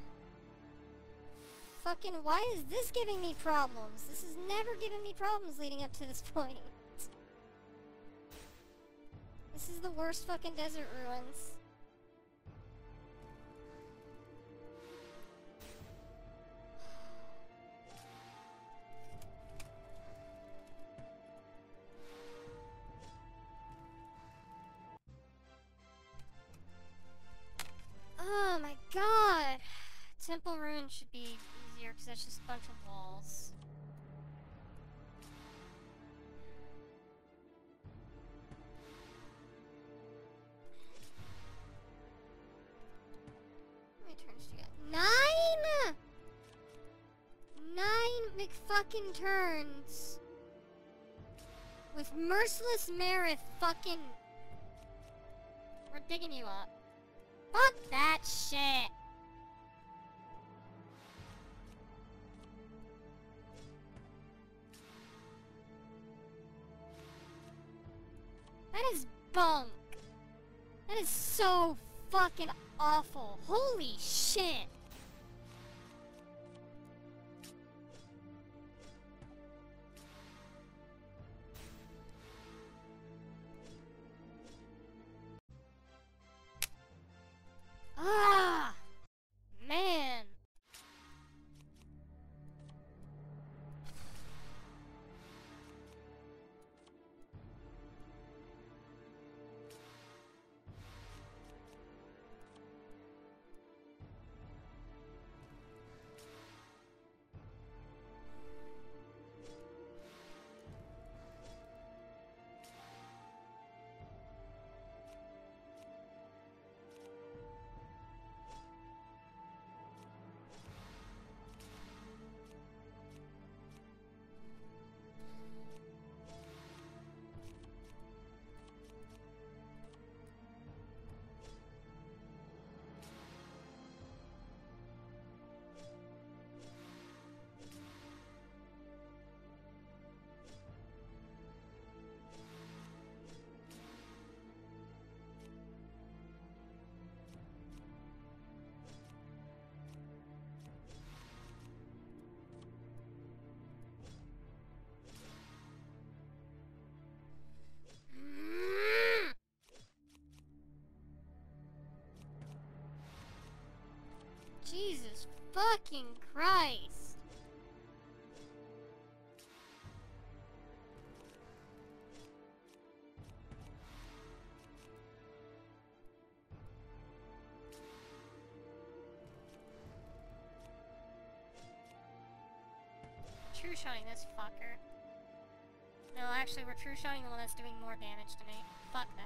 Fucking, why is this giving me problems? This has never given me problems leading up to this point. This is the worst fucking desert ruins. Oh my god! because that's just a bunch of walls. How many turns do you get? 9! 9 McFucking turns! With Merciless Marith fucking... We're digging you up. Fuck that shit! That is bunk. That is so fucking awful. Holy shit. Ah, man. Jesus fucking Christ. True shotting this fucker. No, actually, we're true shotting the one that's doing more damage to me. Fuck that.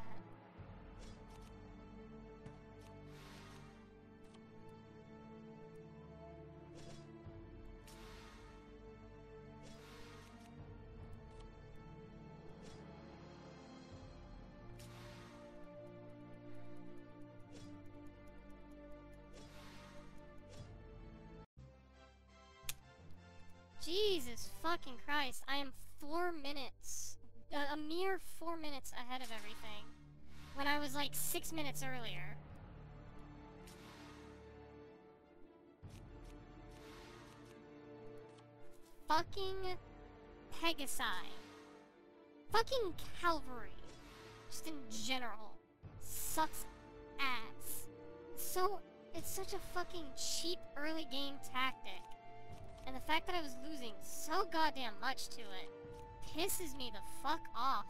Jesus fucking Christ, I am 4 minutes, a mere 4 minutes ahead of everything, when I was like 6 minutes earlier. Fucking Pegasi. Fucking Cavalry. Just in general. Sucks ass. It's such a fucking cheap early game tactic. And the fact that I was losing so goddamn much to it pisses me the fuck off.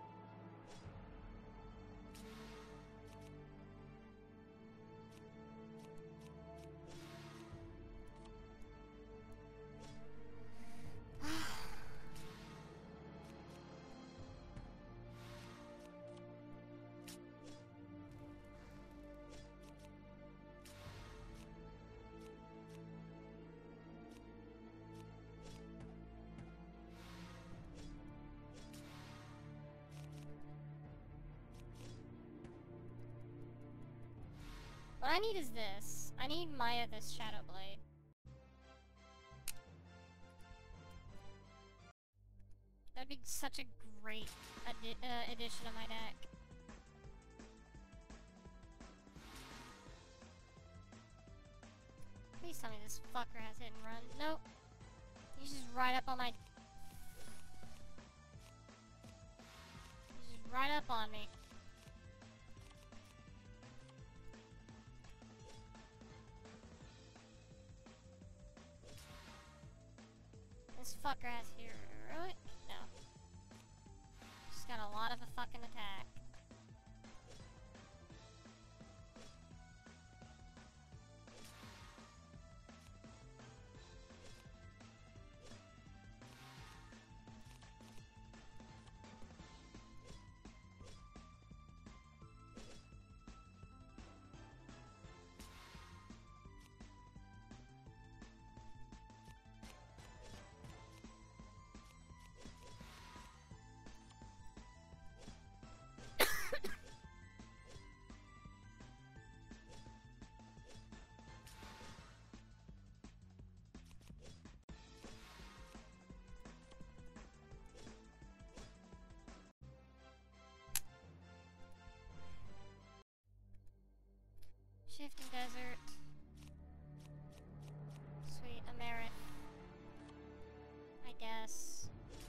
What I need is this. I need Maya this Shadow Blade. That'd be such a great addition to my deck. Please tell me this fucker has hit and run. Nope. He's just right up on my... He's just right up on me. This fucker has heroic? No. Just got a lot of a fucking attack. Shift and Desert. Sweet, a merit. I guess.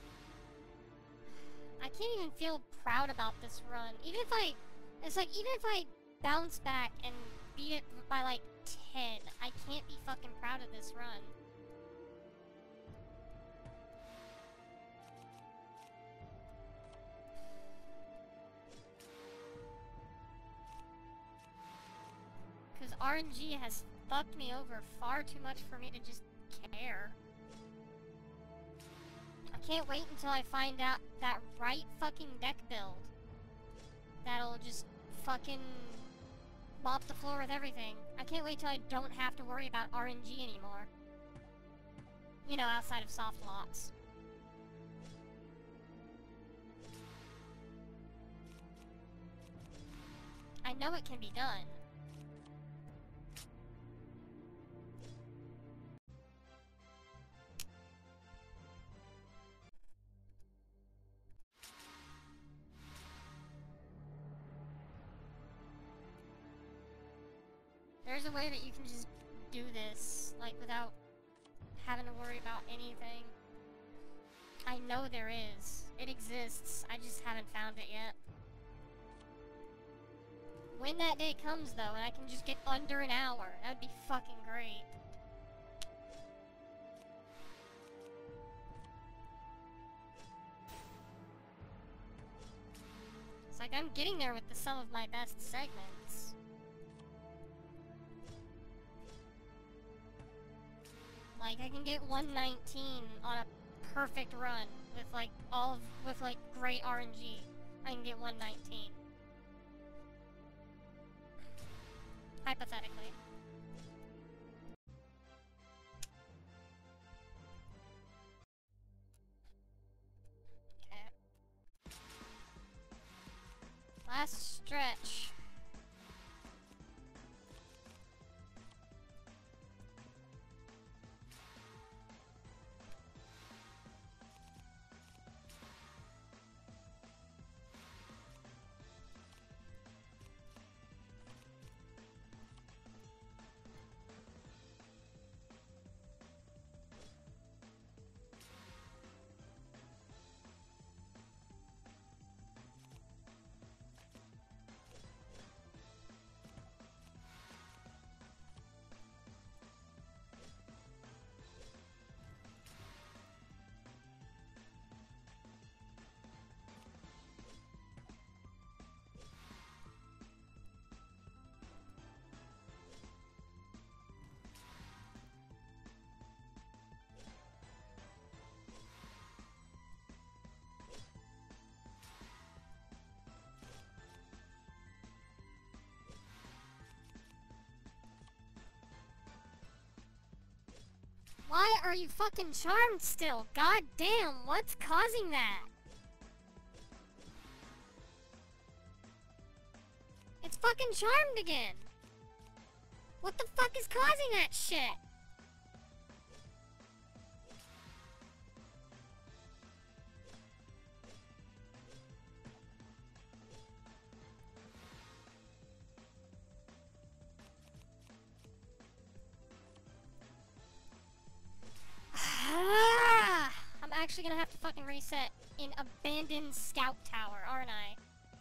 I can't even feel proud about this run. Even if I... It's like, even if I bounce back and beat it by like 10, I can't be fucking proud of this run. Because RNG has fucked me over far too much for me to just care. I can't wait until I find out that right fucking deck build that'll just fucking mop the floor with everything. I can't wait till I don't have to worry about RNG anymore. You know, outside of soft locks. I know it can be done. There's a way that you can just do this, like, without having to worry about anything. I know there is. It exists. I just haven't found it yet. When that day comes, though, and I can just get under an hour, that'd be fucking great. It's like I'm getting there with some of my best segments. Like, I can get 119 on a perfect run with, like, with, like, great RNG. I can get 119. Hypothetically. Okay. Last stretch. Why are you fucking charmed still? God damn, what's causing that? It's fucking charmed again. What the fuck is causing that shit? I'm actually gonna have to fucking reset in Abandoned Scout Tower, aren't I?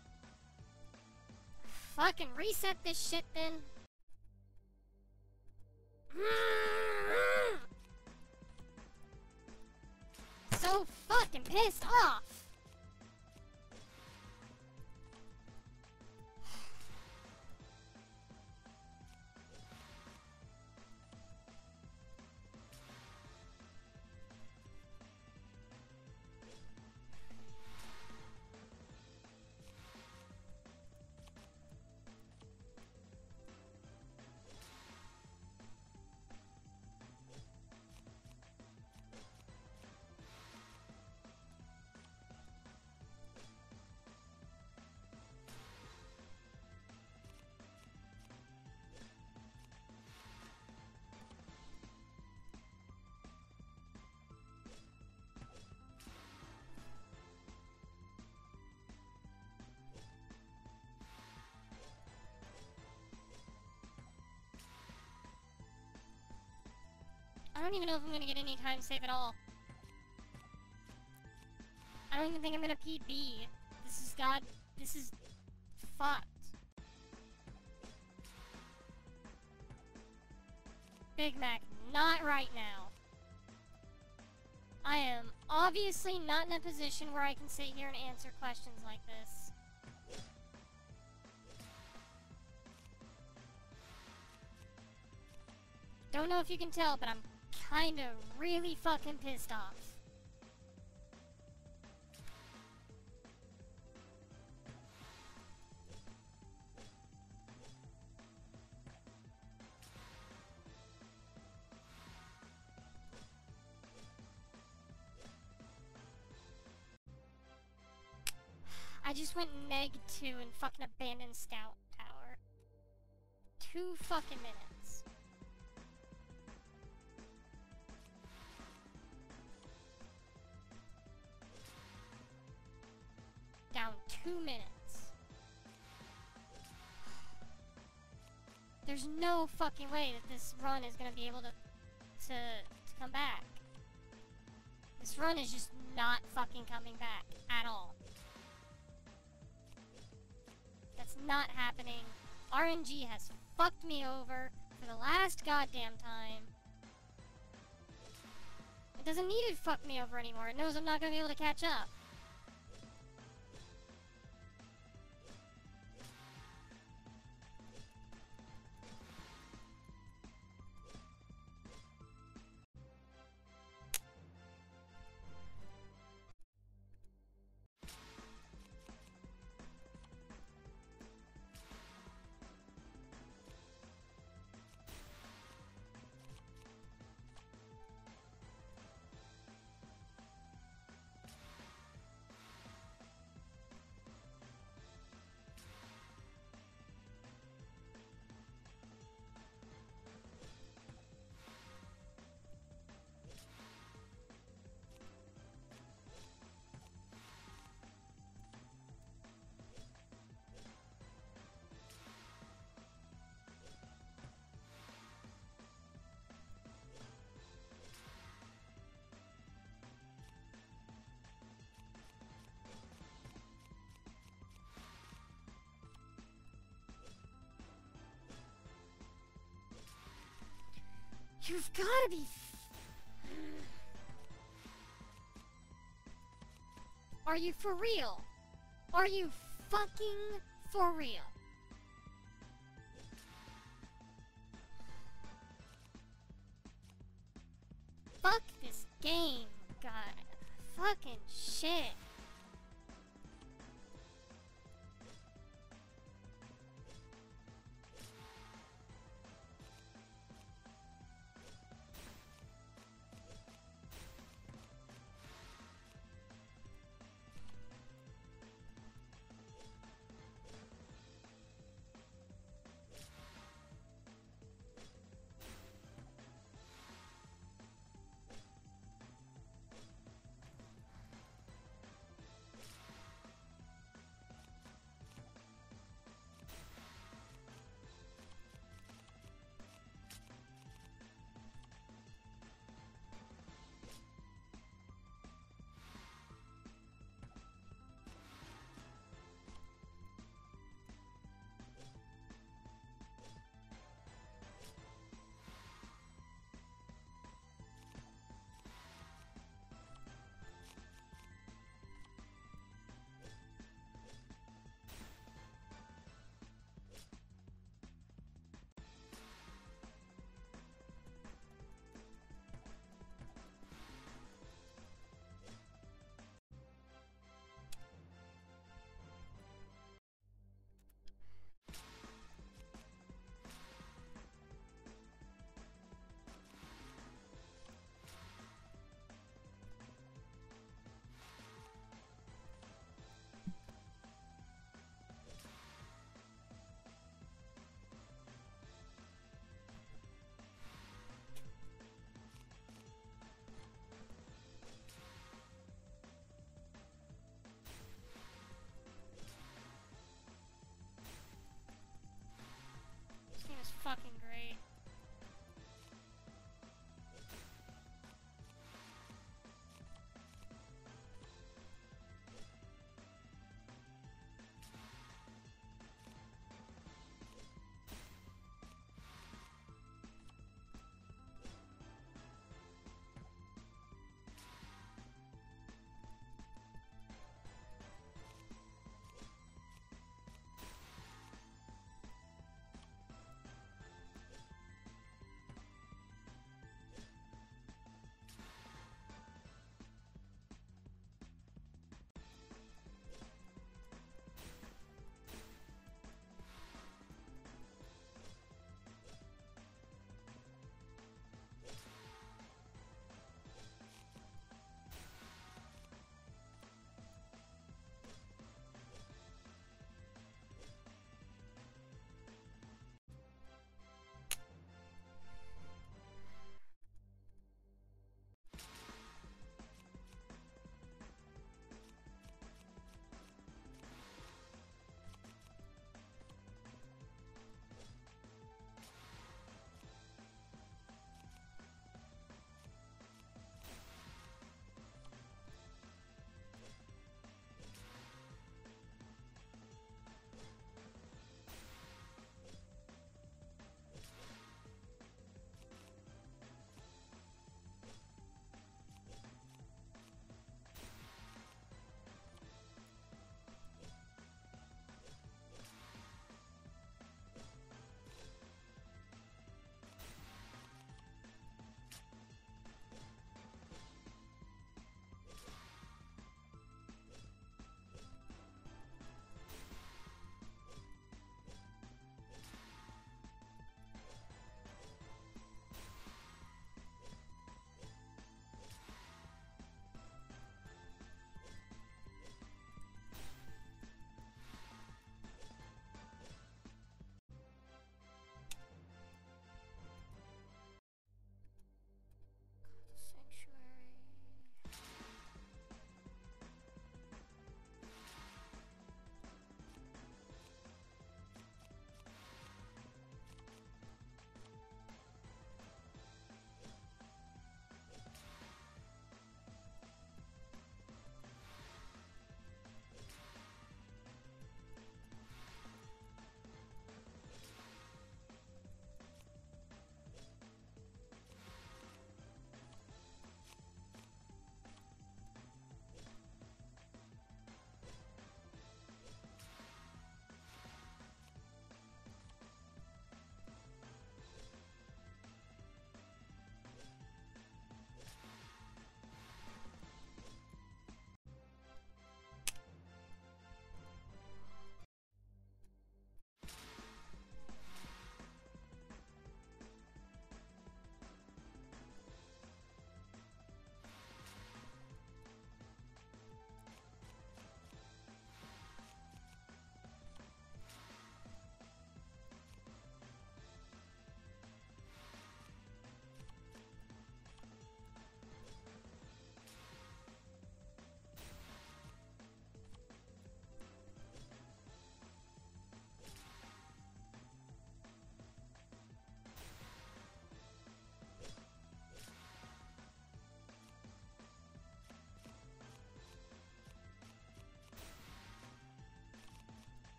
Fucking reset this shit then. So fucking pissed off. I don't even know if I'm gonna get any time save at all. I don't even think I'm gonna PB. This is fucked. Big Mac, not right now. I am obviously not in a position where I can sit here and answer questions like this. Don't know if you can tell, but I'm kinda really fucking pissed off. I just went -2 and fucking abandoned Scout Tower. 2 fucking minutes. Down 2 minutes. There's no fucking way that this run is gonna be able to come back. This run is just not fucking coming back at all. That's not happening. RNG has fucked me over for the last goddamn time. It doesn't need to fuck me over anymore. It knows I'm not gonna be able to catch up. You've gotta be... Are you for real? Are you fucking for real? Fuck this game, God. Fucking shit.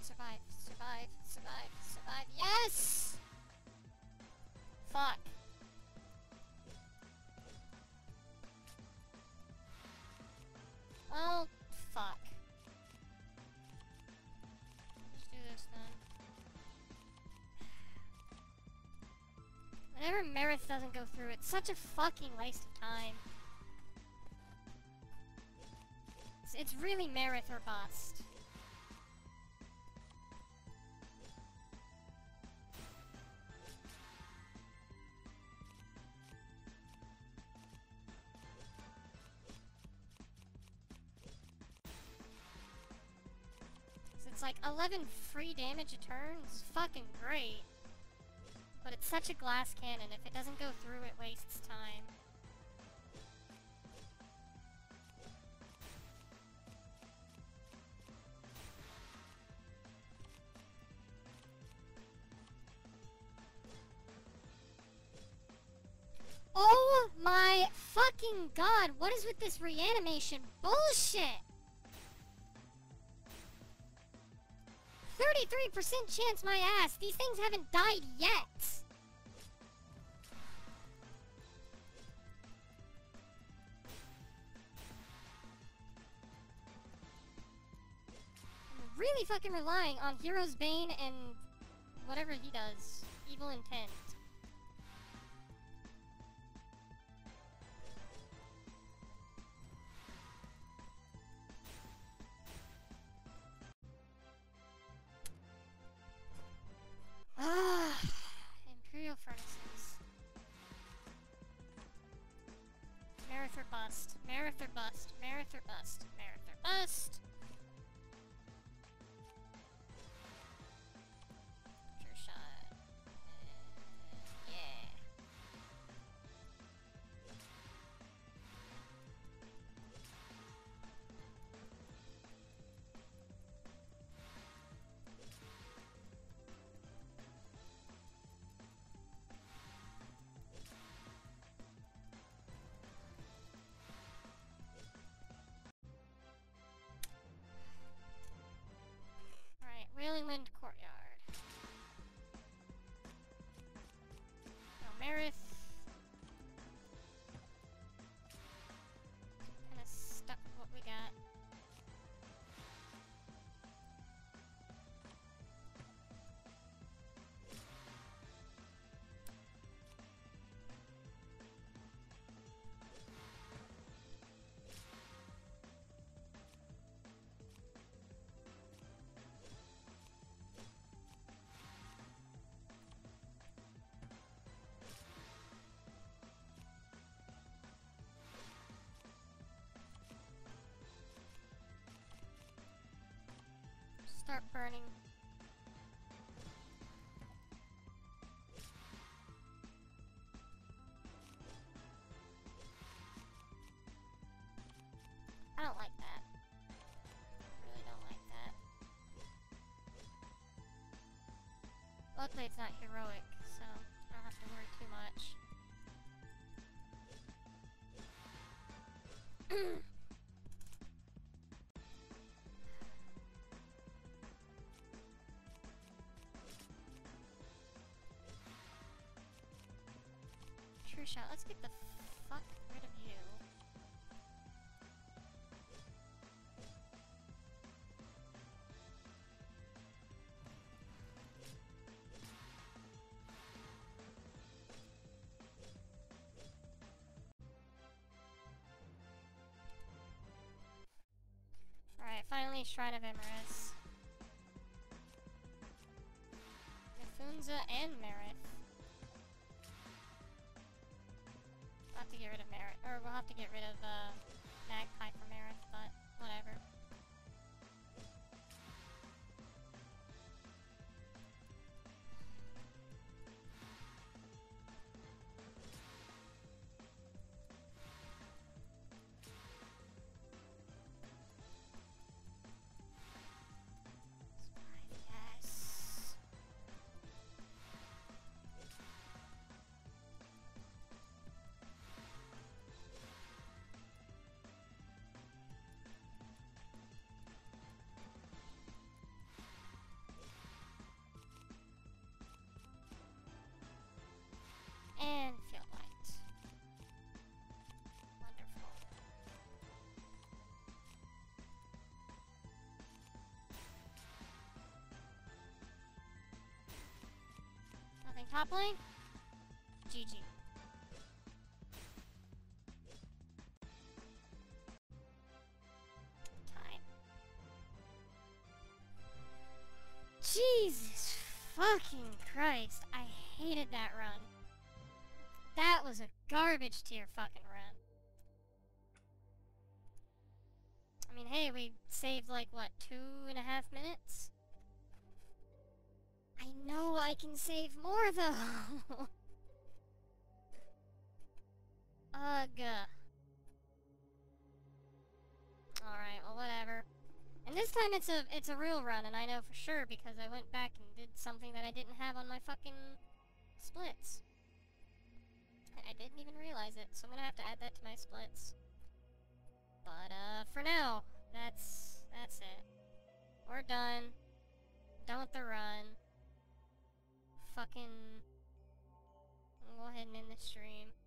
survive, survive, survive, survive. Yes! Fuck. Oh, fuck. Let's do this then. Whenever Marith doesn't go through, it's such a fucking waste of time. It's really Marith or bust. So it's like 11 free damage a turn. It's fucking great. But it's such a glass cannon. If it doesn't go through, it wastes time. Oh my fucking god, what is with this reanimation bullshit? 33% chance my ass, these things haven't died yet. I'm really fucking relying on Hero's Bane and whatever he does. Evil Intent. Ah, Imperial Furnaces. Marith or bust. Marith or bust. Marith or bust. Marith or bust. Sure shot. Yeah. Alright, Wailing Wind Courtyard. Now Marith. Kinda stuck with what we got. Start burning. I don't like that. I really don't like that. Luckily it's not heroic, so I don't have to worry too much. True shot. Let's get the fuck rid of you. Alright, finally Shrine of Emerus. Mifunza and Marith. We'll have to get rid of Marith, or we'll have to get rid of Magpie for Marith, but whatever. Yes. And field light. Wonderful. Nothing top lane? GG. Time. Jesus fucking Christ. I hated that run. That was a garbage tier fucking run. I mean, hey, we saved like, what, 2.5 minutes? I know I can save more, though! Ugh. Alright, well, whatever. And this time it's a real run, and I know for sure because I went back and did something that I didn't have on my fucking splits. I didn't even realize it, so I'm gonna have to add that to my splits. But, for now, that's it. We're done. Done with the run. Fucking... I'll go ahead and end the stream.